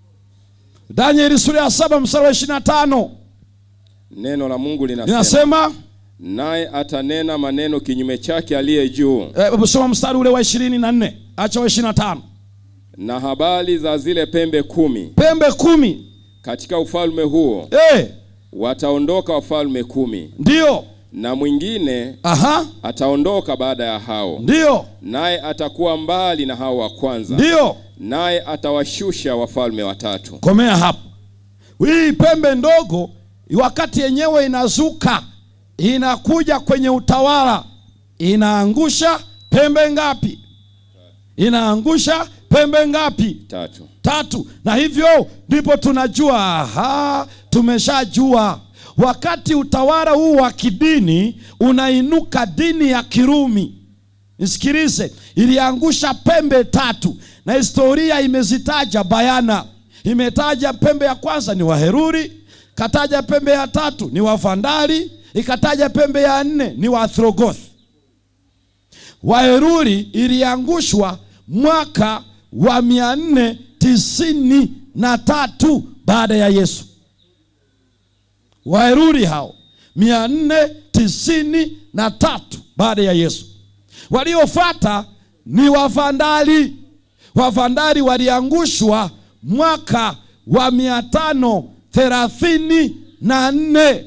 Speaker 1: Danieli sura ya saba mstari wa ishirini na tano.
Speaker 2: Neno la Mungu linasema,
Speaker 1: linasema
Speaker 2: naye atanena maneno kinyume chake aliye juu.
Speaker 1: Eh, soma mstari ule wa ishirini na nne. Acha wa ishirini na tano.
Speaker 2: Na habari za zile pembe kumi.
Speaker 1: Pembe kumi.
Speaker 2: Katika ufalme huo.
Speaker 1: Eh.
Speaker 2: Wataondoka wafalme kumi.
Speaker 1: Ndio.
Speaker 2: Na mwingine
Speaker 1: aha,
Speaker 2: ataondoka baada ya hao.
Speaker 1: Ndio.
Speaker 2: Naye atakuwa mbali na hao wa kwanza.
Speaker 1: Ndio.
Speaker 2: Naye atawashusha wafalme watatu.
Speaker 1: Komea hapo. Hii pembe ndogo wakati yenyewe inazuka, inakuja kwenye utawala, inaangusha pembe ngapi? Inaangusha pembe ngapi?
Speaker 2: Tatu.
Speaker 1: Tatu. Na hivyo ndipo tunajua, aha, tumeshajua wakati utawala huu wa kidini unainuka, dini ya Kirumi, nisikilize, iliangusha pembe tatu na historia imezitaja bayana. Imetaja pembe ya kwanza ni Waheruri, kataja pembe ya tatu ni Wavandali, ikataja pembe ya nne ni Waostrogoth. Waheruri iliangushwa mwaka wa mia nne tisini na tatu baada ya Yesu. Waheruri hao mia nne tisini na tatu baada ya Yesu. Waliofuata ni Wavandali. Wavandali waliangushwa mwaka wa mia tano thelathini na nne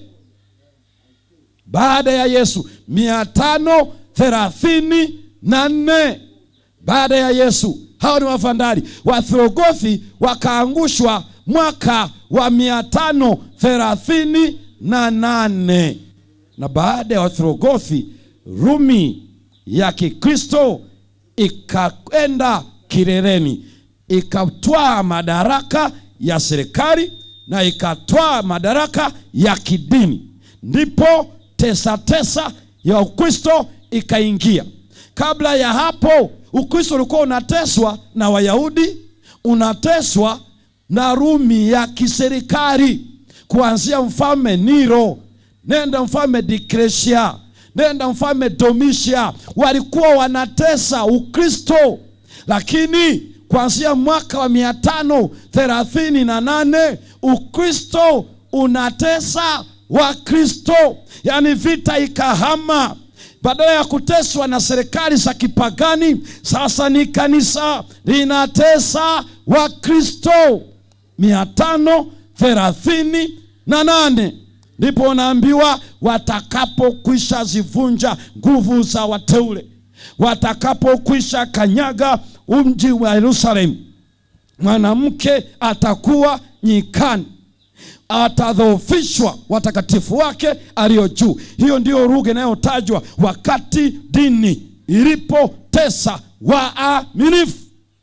Speaker 1: baada ya Yesu. mia tano thelathini na nne baada ya Yesu. Hao ni Wavandali. Waostrogothi wakaangushwa mwaka wa mia tano thelathini na nane. Na baada ya Waostrogothi, Rumi ya Kikristo ikaenda kileleni, ikatwaa madaraka ya serikali na ikatwaa madaraka ya kidini. Ndipo tesa tesa ya Ukristo ikaingia. Kabla ya hapo Ukristo ulikuwa unateswa na Wayahudi, unateswa na Rumi ya kiserikali, kuanzia mfalme Nero, nenda mfalme Diocletian, nenda mfalme Domitian, walikuwa wanatesa Ukristo. Lakini kuanzia mwaka wa mia tano thelathini na nane Ukristo unatesa Wakristo, yani vita ikahama. Badala ya kuteswa na serikali za kipagani, sasa ni kanisa linatesa Wakristo. mia tano thelathini na nane ndipo naambiwa watakapokwisha zivunja nguvu za wateule, watakapokwisha kanyaga mji wa Yerusalemu, mwanamke atakuwa nyikani, atadhoofishwa watakatifu wake alio juu. Hiyo ndio lugha inayotajwa wakati dini ilipotesa waaminifu.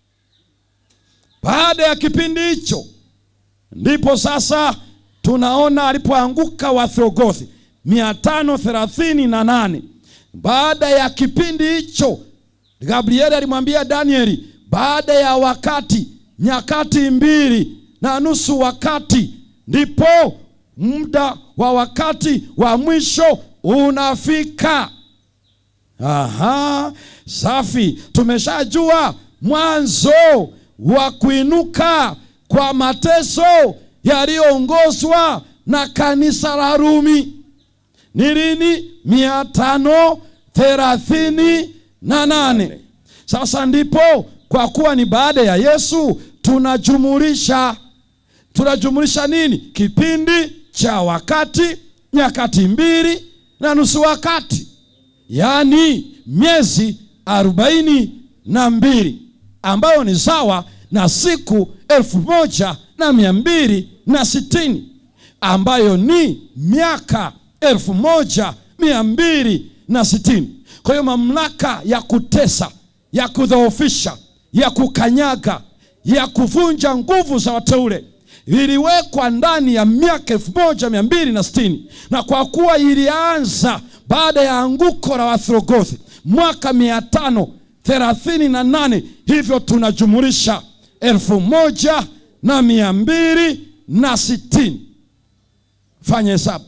Speaker 1: Baada ya kipindi hicho ndipo sasa tunaona alipoanguka Wathrogothi mia tano thelathini na nane. Baada ya kipindi hicho Gabrieli alimwambia Danieli, baada ya wakati nyakati mbili na nusu wakati ndipo muda wa wakati wa mwisho unafika. Aha, safi. Tumeshajua mwanzo wa kuinuka kwa mateso yaliyoongozwa na kanisa la Rumi ni lini? mia tano thelathini na nane. Sasa ndipo, kwa kuwa ni baada ya Yesu, tunajumulisha tunajumulisha nini? Kipindi cha wakati, nyakati mbili na nusu wakati, yani miezi arobaini na mbili, ambayo ni sawa na siku elfu moja na mia mbili na sitini, ambayo ni miaka elfu moja mia mbili na sitini. Kwa hiyo mamlaka ya kutesa, ya kudhoofisha, ya kukanyaga, ya kuvunja nguvu za wateule iliwekwa ndani ya miaka elfu moja mia mbili na sitini. Na kwa kuwa ilianza baada ya anguko la Wathrogothi mwaka mia tano thelathini na nane, hivyo tunajumulisha elfu moja na mia mbili na sitini. Fanya hesabu.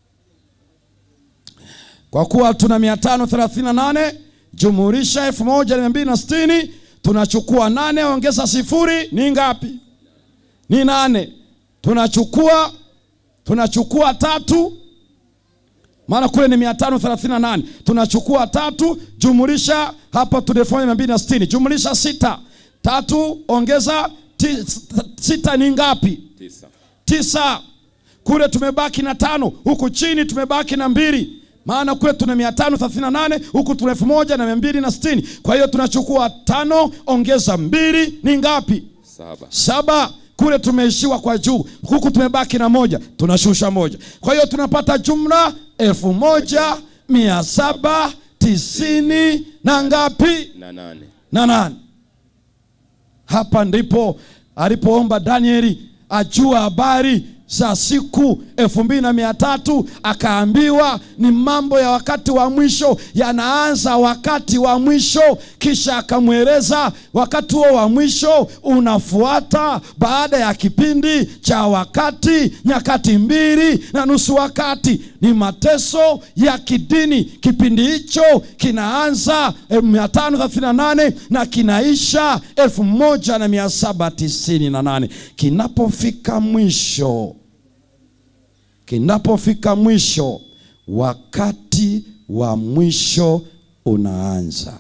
Speaker 1: Kwa kuwa tuna mia tano thelathini na nane jumulisha elfu moja na mia mbili na sitini, tunachukua nane ongeza sifuri ni ngapi? Ni nane. Tunachukua tunachukua tatu, maana kule ni mia tano thelathini na nane. Tunachukua tatu jumulisha hapa tuna elfu moja na mia mbili na sitini, jumulisha sita. Tatu ongeza sita ni ngapi? Tisa. Tisa. Kule tumebaki na tano, huku chini tumebaki na mbili. Maana kule tuna mia tano thelathini na nane, huku tuna elfu moja na mia mbili na sitini. Kwa hiyo tunachukua tano ongeza mbili ni ngapi? Saba. Saba. Kule tumeishiwa kwa juu, huku tumebaki na moja, tunashusha moja. Kwa hiyo tunapata jumla elfu moja mia saba tisini na ngapi? Na nane. Na nane. Hapa ndipo alipoomba Danieli ajua habari za siku elfu mbili na mia tatu, akaambiwa ni mambo ya wakati wa mwisho, yanaanza wakati wa mwisho. Kisha akamweleza wakati huo wa mwisho unafuata baada ya kipindi cha wakati, nyakati mbili na nusu wakati, ni mateso ya kidini. Kipindi hicho kinaanza mia tano thelathini na nane na kinaisha elfu moja na mia saba tisini na nane. Kinapofika mwisho Kinapofika mwisho, wakati wa mwisho unaanza.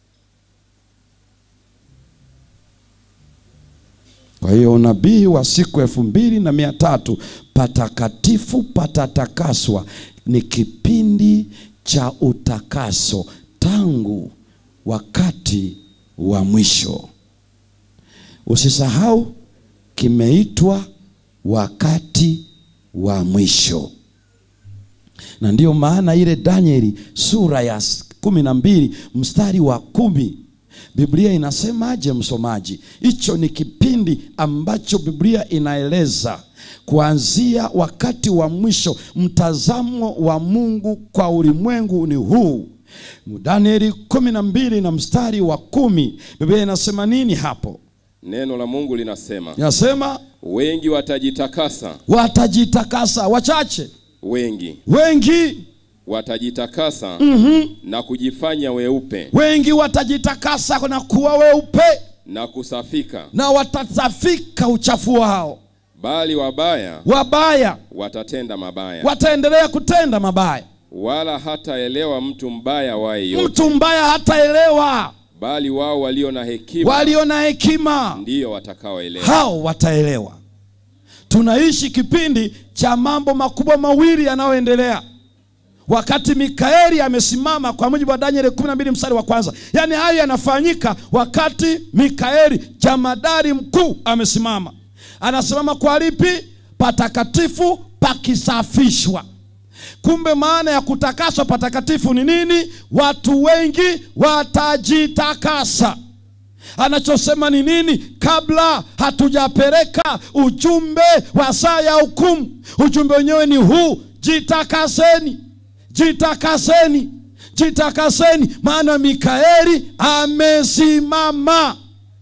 Speaker 1: Kwa hiyo unabii wa siku elfu mbili na mia tatu, patakatifu patatakaswa, ni kipindi cha utakaso tangu wakati wa mwisho. Usisahau kimeitwa wakati wa mwisho. Na ndiyo maana ile Danieli sura ya kumi na mbili mstari wa kumi, Biblia inasemaje msomaji? Hicho ni kipindi ambacho Biblia inaeleza kuanzia wakati wa mwisho. Mtazamo wa Mungu kwa ulimwengu ni huu: Danieli kumi na mbili na mstari wa kumi. Biblia inasema nini hapo?
Speaker 2: Neno la Mungu linasema,
Speaker 1: Yasema
Speaker 2: wengi watajitakasa.
Speaker 1: Watajitakasa. Wachache?
Speaker 2: Wengi.
Speaker 1: Wengi
Speaker 2: watajitakasa
Speaker 1: mm-hmm.
Speaker 2: na kujifanya weupe.
Speaker 1: Wengi watajitakasa na kuwa weupe
Speaker 2: na kusafika,
Speaker 1: na watasafika uchafu wao.
Speaker 2: Bali wabaya
Speaker 1: Wabaya
Speaker 2: watatenda mabaya.
Speaker 1: Wataendelea kutenda mabaya.
Speaker 2: Wala hataelewa mtu mbaya wae yote.
Speaker 1: Mtu mbaya hataelewa.
Speaker 2: Bali wao walio na hekima,
Speaker 1: walio na hekima
Speaker 2: ndio watakaoelewa.
Speaker 1: Hao wataelewa. Tunaishi kipindi cha mambo makubwa mawili yanayoendelea. Wakati Mikaeli amesimama kwa mujibu wa Danieli kumi na mbili mstari wa kwanza. Yaani hayo yanafanyika wakati Mikaeli jamadari mkuu amesimama. Anasimama kwa lipi? Patakatifu pakisafishwa. Kumbe maana ya kutakaswa patakatifu ni nini? Watu wengi watajitakasa. Anachosema ni nini? Kabla hatujapeleka ujumbe wa saa ya hukumu, ujumbe wenyewe ni huu: jitakaseni, jitakaseni, jitakaseni, maana Mikaeli amesimama.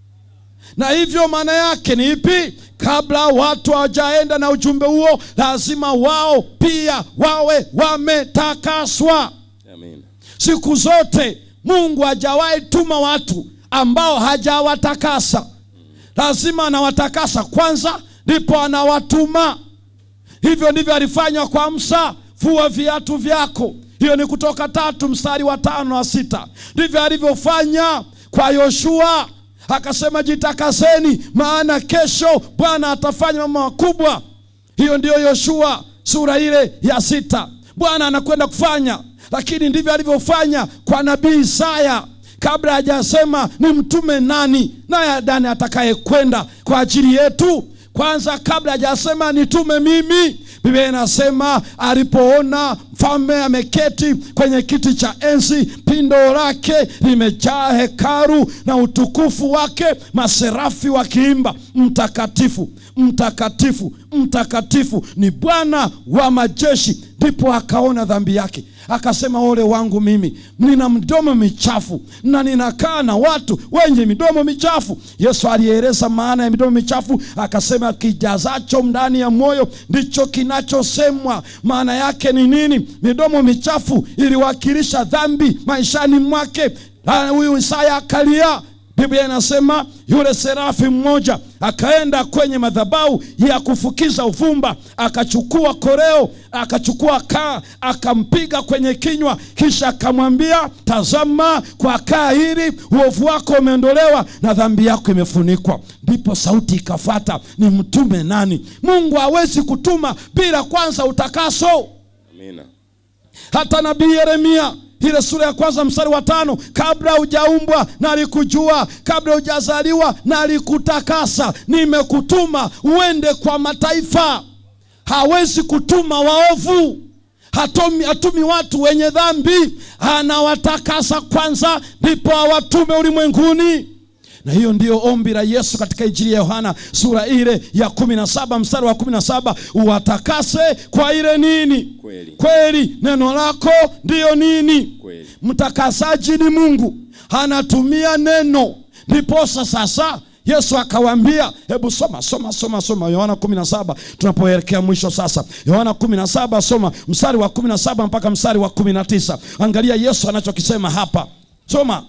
Speaker 1: Na hivyo maana yake ni ipi? Kabla watu hawajaenda na ujumbe huo, lazima wao pia wawe wametakaswa.
Speaker 2: Amen.
Speaker 1: Siku zote Mungu hajawahi tuma watu ambao hajawatakasa. Lazima anawatakasa kwanza, ndipo anawatuma. Hivyo ndivyo alifanya kwa Musa: vua viatu vyako. Hiyo ni Kutoka tatu mstari wa tano na sita. Ndivyo alivyofanya kwa Yoshua, akasema jitakaseni, maana kesho Bwana atafanya mambo makubwa. Hiyo ndiyo Yoshua sura ile ya sita. Bwana anakwenda kufanya. Lakini ndivyo alivyofanya kwa nabii Isaya, kabla hajasema ni mtume nani naye ndani atakaye kwenda kwa ajili yetu. Kwanza kabla hajasema nitume mimi, Biblia inasema alipoona mfalme ameketi kwenye kiti cha enzi, pindo lake limejaa hekalu na utukufu wake, maserafi wakiimba mtakatifu, mtakatifu, mtakatifu ni Bwana wa majeshi. Ndipo akaona dhambi yake, akasema ole wangu mimi, nina mdomo michafu na ninakaa na watu wenye midomo michafu. Yesu alieleza maana ya midomo michafu, akasema kijazacho ndani ya moyo ndicho kinachosemwa. Maana yake ni nini? Midomo michafu iliwakilisha dhambi maishani mwake. Huyu Isaya akalia. Biblia inasema yule serafi mmoja akaenda kwenye madhabahu ya kufukiza uvumba, akachukua koreo, akachukua kaa, akampiga kwenye kinywa, kisha akamwambia, tazama, kwa kaa hili uovu wako umeondolewa na dhambi yako imefunikwa. Ndipo sauti ikafata, ni mtume nani? Mungu hawezi kutuma bila kwanza utakaso.
Speaker 2: Amina.
Speaker 1: Hata nabii Yeremia ile sura ya kwanza mstari wa tano, kabla hujaumbwa nalikujua, kabla hujazaliwa nalikutakasa, nimekutuma uende kwa mataifa. Hawezi kutuma waovu. Hatumi, hatumi watu wenye dhambi. Anawatakasa kwanza, ndipo awatume ulimwenguni. Na hiyo ndiyo ombi la Yesu katika Injili ya Yohana sura ile ya kumi na saba mstari wa kumi na saba, uwatakase kwa ile nini?
Speaker 2: Kweli.
Speaker 1: Kweli. Neno lako ndiyo nini?
Speaker 2: Kweli. Mtakasaji
Speaker 1: ni Mungu, anatumia neno. Ndipo sasa Yesu akawaambia, hebu soma soma soma soma Yohana kumi na saba, tunapoelekea mwisho sasa. Yohana kumi na saba, soma mstari wa kumi na saba mpaka mstari wa kumi na tisa. Angalia Yesu anachokisema hapa. Soma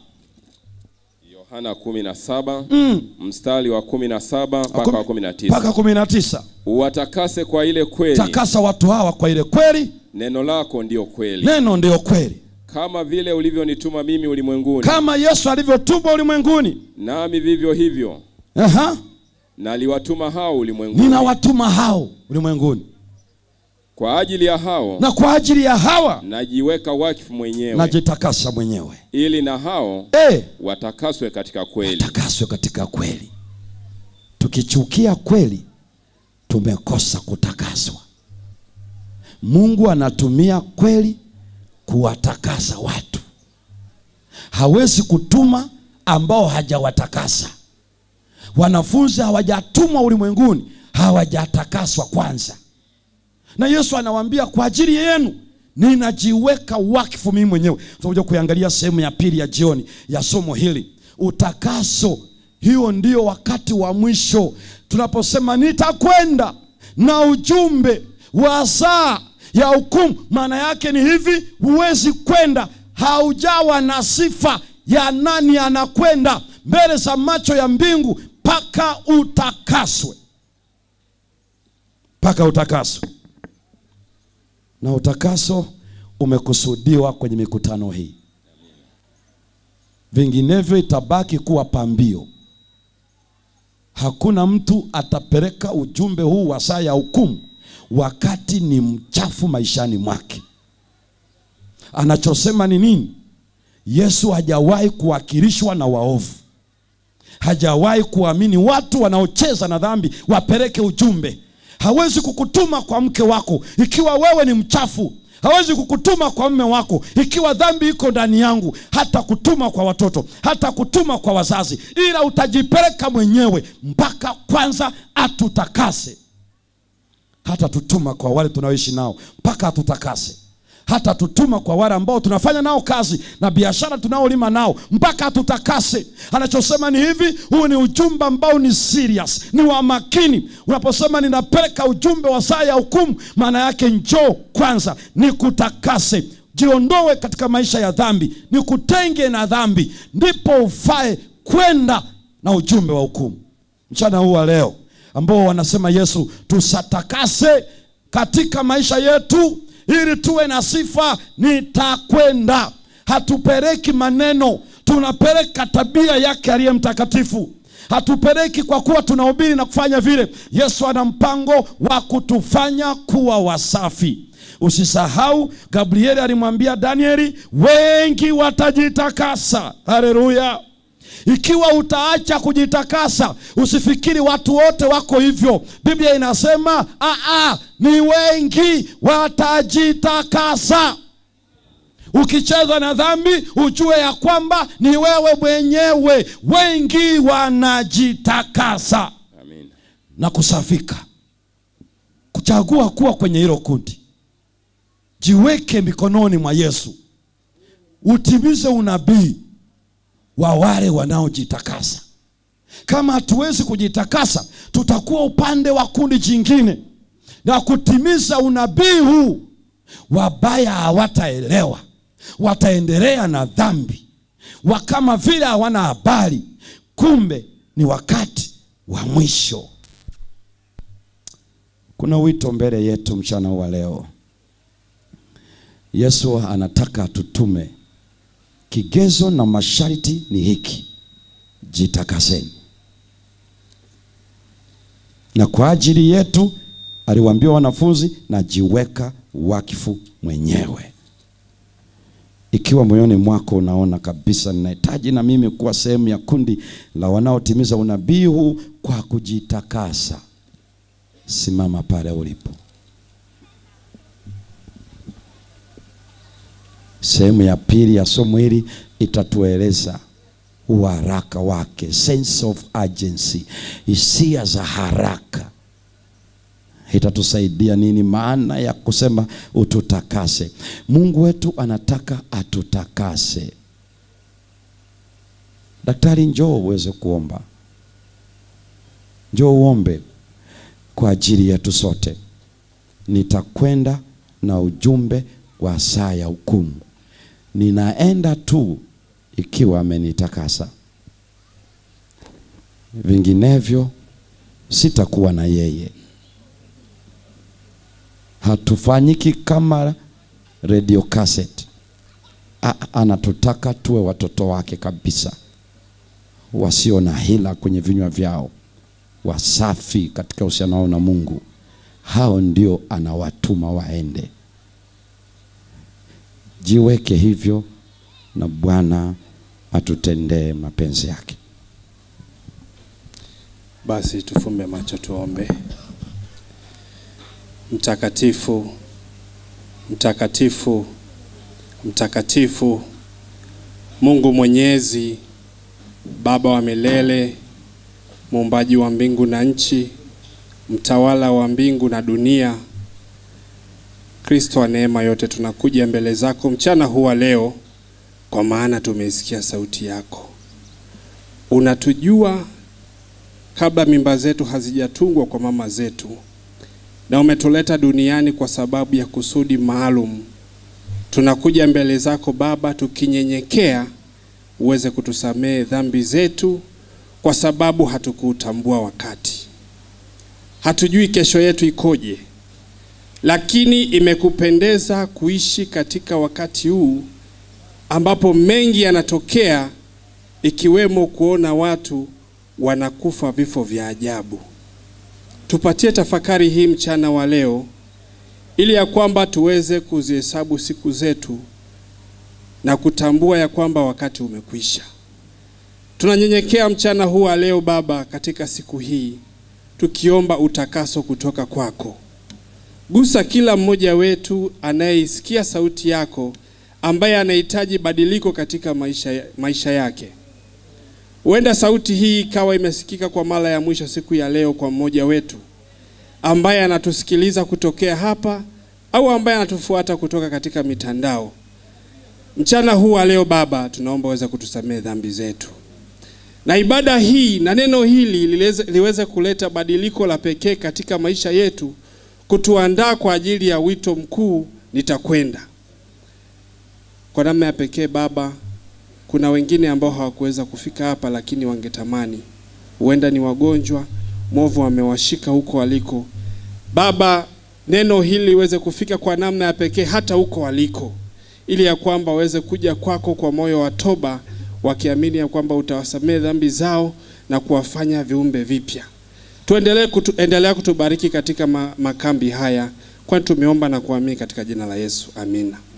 Speaker 2: Yohana kumi na saba
Speaker 1: mm.
Speaker 2: mstari wa kumi na saba mpaka wa kumi na tisa.
Speaker 1: Mpaka kumi na tisa.
Speaker 2: Uwatakase kwa ile kweli.
Speaker 1: Takasa watu hawa kwa ile kweli.
Speaker 2: Neno lako ndio kweli.
Speaker 1: Neno ndio kweli.
Speaker 2: Kama vile ulivyonituma mimi ulimwenguni.
Speaker 1: Kama Yesu alivyotuma ulimwenguni,
Speaker 2: nami vivyo hivyo.
Speaker 1: Aha.
Speaker 2: Naliwatuma hao ulimwenguni.
Speaker 1: Ninawatuma hao ulimwenguni.
Speaker 2: Kwa ajili ya hao,
Speaker 1: na kwa ajili ya hawa
Speaker 2: najiweka wakifu mwenyewe,
Speaker 1: najitakasa mwenyewe,
Speaker 2: ili na hao
Speaker 1: eh,
Speaker 2: watakaswe katika kweli.
Speaker 1: Watakaswe katika kweli. Tukichukia kweli, tumekosa kutakaswa. Mungu anatumia kweli kuwatakasa watu. Hawezi kutuma ambao hajawatakasa. Wanafunzi hawajatumwa ulimwenguni, hawajatakaswa kwanza. Na Yesu anawaambia, kwa ajili yenu ninajiweka wakfu mimi mwenyewe. Tutakuja kuangalia sehemu ya pili ya jioni ya somo hili, utakaso. Hiyo ndio wakati wa mwisho tunaposema nitakwenda na ujumbe wa saa ya hukumu. Maana yake ni hivi, huwezi kwenda haujawa na sifa ya nani anakwenda mbele za macho ya mbingu paka utakaswe. Paka utakaswe. Na utakaso umekusudiwa kwenye mikutano hii. Vinginevyo itabaki kuwa pambio. Hakuna mtu atapeleka ujumbe huu wa saa ya hukumu wakati ni mchafu maishani mwake. Anachosema ni nini? Yesu hajawahi kuwakilishwa na waovu. Hajawahi kuamini watu wanaocheza na dhambi wapeleke ujumbe. Hawezi kukutuma kwa mke wako ikiwa wewe ni mchafu. Hawezi kukutuma kwa mume wako ikiwa dhambi iko ndani yangu. Hata kutuma kwa watoto, hata kutuma kwa wazazi, ila utajipeleka mwenyewe mpaka kwanza atutakase. Hata tutuma kwa wale tunaoishi nao mpaka atutakase. Hata tutuma kwa wale ambao tunafanya nao kazi na biashara tunaolima nao mpaka tutakase. Anachosema ni hivi, huu ni ujumbe ambao ni serious, ni wa makini. Unaposema ninapeleka ujumbe wa saa ya hukumu, maana yake njoo kwanza nikutakase. Jiondoe katika maisha ya dhambi, nikutenge na dhambi, ndipo ufae kwenda na ujumbe wa hukumu. Mchana huu wa leo ambao wanasema Yesu tusatakase katika maisha yetu ili tuwe na sifa, nitakwenda. Hatupeleki maneno, tunapeleka tabia yake aliye mtakatifu. Hatupeleki kwa kuwa tunahubiri na kufanya vile. Yesu ana mpango wa kutufanya kuwa wasafi. Usisahau Gabrieli alimwambia Danieli, wengi watajitakasa. Haleluya. Ikiwa utaacha kujitakasa, usifikiri watu wote wako hivyo. Biblia inasema a a ni wengi watajitakasa. Ukicheza na dhambi, ujue ya kwamba ni wewe mwenyewe. Wengi wanajitakasa. Amen. Na kusafika. Kuchagua kuwa kwenye hilo kundi. Jiweke mikononi mwa Yesu. Utimize unabii wa wale wanaojitakasa. Kama hatuwezi kujitakasa, tutakuwa upande wa kundi jingine. Na kutimiza unabii huu, wabaya hawataelewa. Wataendelea na dhambi, wakama vile hawana habari. Kumbe ni wakati wa mwisho. Kuna wito mbele yetu mchana wa leo. Yesu anataka tutume. Kigezo na masharti ni hiki: jitakaseni. Na kwa ajili yetu aliwaambia wanafunzi, najiweka wakifu mwenyewe. Ikiwa moyoni mwako unaona kabisa ninahitaji na mimi kuwa sehemu ya kundi la wanaotimiza unabii huu kwa kujitakasa, simama pale ulipo. Sehemu ya pili ya somo hili itatueleza uharaka wake, sense of urgency, hisia za haraka. Itatusaidia nini maana ya kusema ututakase. Mungu wetu anataka atutakase. Daktari, njoo uweze kuomba. Njoo uombe kwa ajili yetu sote. Nitakwenda na ujumbe wa saa ya hukumu. Ninaenda tu ikiwa amenitakasa. Vinginevyo sitakuwa na yeye. Hatufanyiki kama radio cassette. A, anatutaka tuwe watoto wake kabisa, wasio na hila kwenye vinywa vyao, wasafi katika uhusiano wao na Mungu. Hao ndio anawatuma waende. Jiweke hivyo na Bwana atutendee mapenzi yake.
Speaker 3: Basi tufumbe macho tuombe. Mtakatifu, mtakatifu, mtakatifu, Mungu Mwenyezi, Baba wa milele, muumbaji wa mbingu na nchi, mtawala wa mbingu na dunia, Kristo wa neema yote, tunakuja mbele zako mchana huwa leo kwa maana tumeisikia sauti yako. Unatujua kabla mimba zetu hazijatungwa kwa mama zetu, na umetuleta duniani kwa sababu ya kusudi maalum. Tunakuja mbele zako Baba tukinyenyekea, uweze kutusamehe dhambi zetu kwa sababu hatukutambua wakati. Hatujui kesho yetu ikoje, lakini imekupendeza kuishi katika wakati huu ambapo mengi yanatokea, ikiwemo kuona watu wanakufa vifo vya ajabu. Tupatie tafakari hii mchana wa leo, ili ya kwamba tuweze kuzihesabu siku zetu na kutambua ya kwamba wakati umekwisha. Tunanyenyekea mchana huu wa leo Baba katika siku hii, tukiomba utakaso kutoka kwako. Gusa kila mmoja wetu anayeisikia sauti yako, ambaye anahitaji badiliko katika maisha, maisha yake. Huenda sauti hii ikawa imesikika kwa mara ya mwisho siku ya leo kwa mmoja wetu ambaye anatusikiliza kutokea hapa au ambaye anatufuata kutoka katika mitandao. Mchana huu wa leo Baba, tunaomba uweze kutusamehe dhambi zetu, na ibada hii na neno hili liweze, liweze kuleta badiliko la pekee katika maisha yetu, kutuandaa kwa ajili ya wito mkuu nitakwenda. Kwa namna ya pekee Baba, kuna wengine ambao hawakuweza kufika hapa lakini wangetamani. Huenda ni wagonjwa, mwovu amewashika huko waliko. Baba, neno hili liweze kufika kwa namna ya pekee hata huko waliko, ili ya kwamba waweze kuja kwako kwa moyo wa toba, wakiamini ya kwamba utawasamehe dhambi zao na kuwafanya viumbe vipya. Tuendelee kutu, endelea kutubariki katika makambi haya, kwani tumeomba na kuamini katika jina la Yesu. Amina.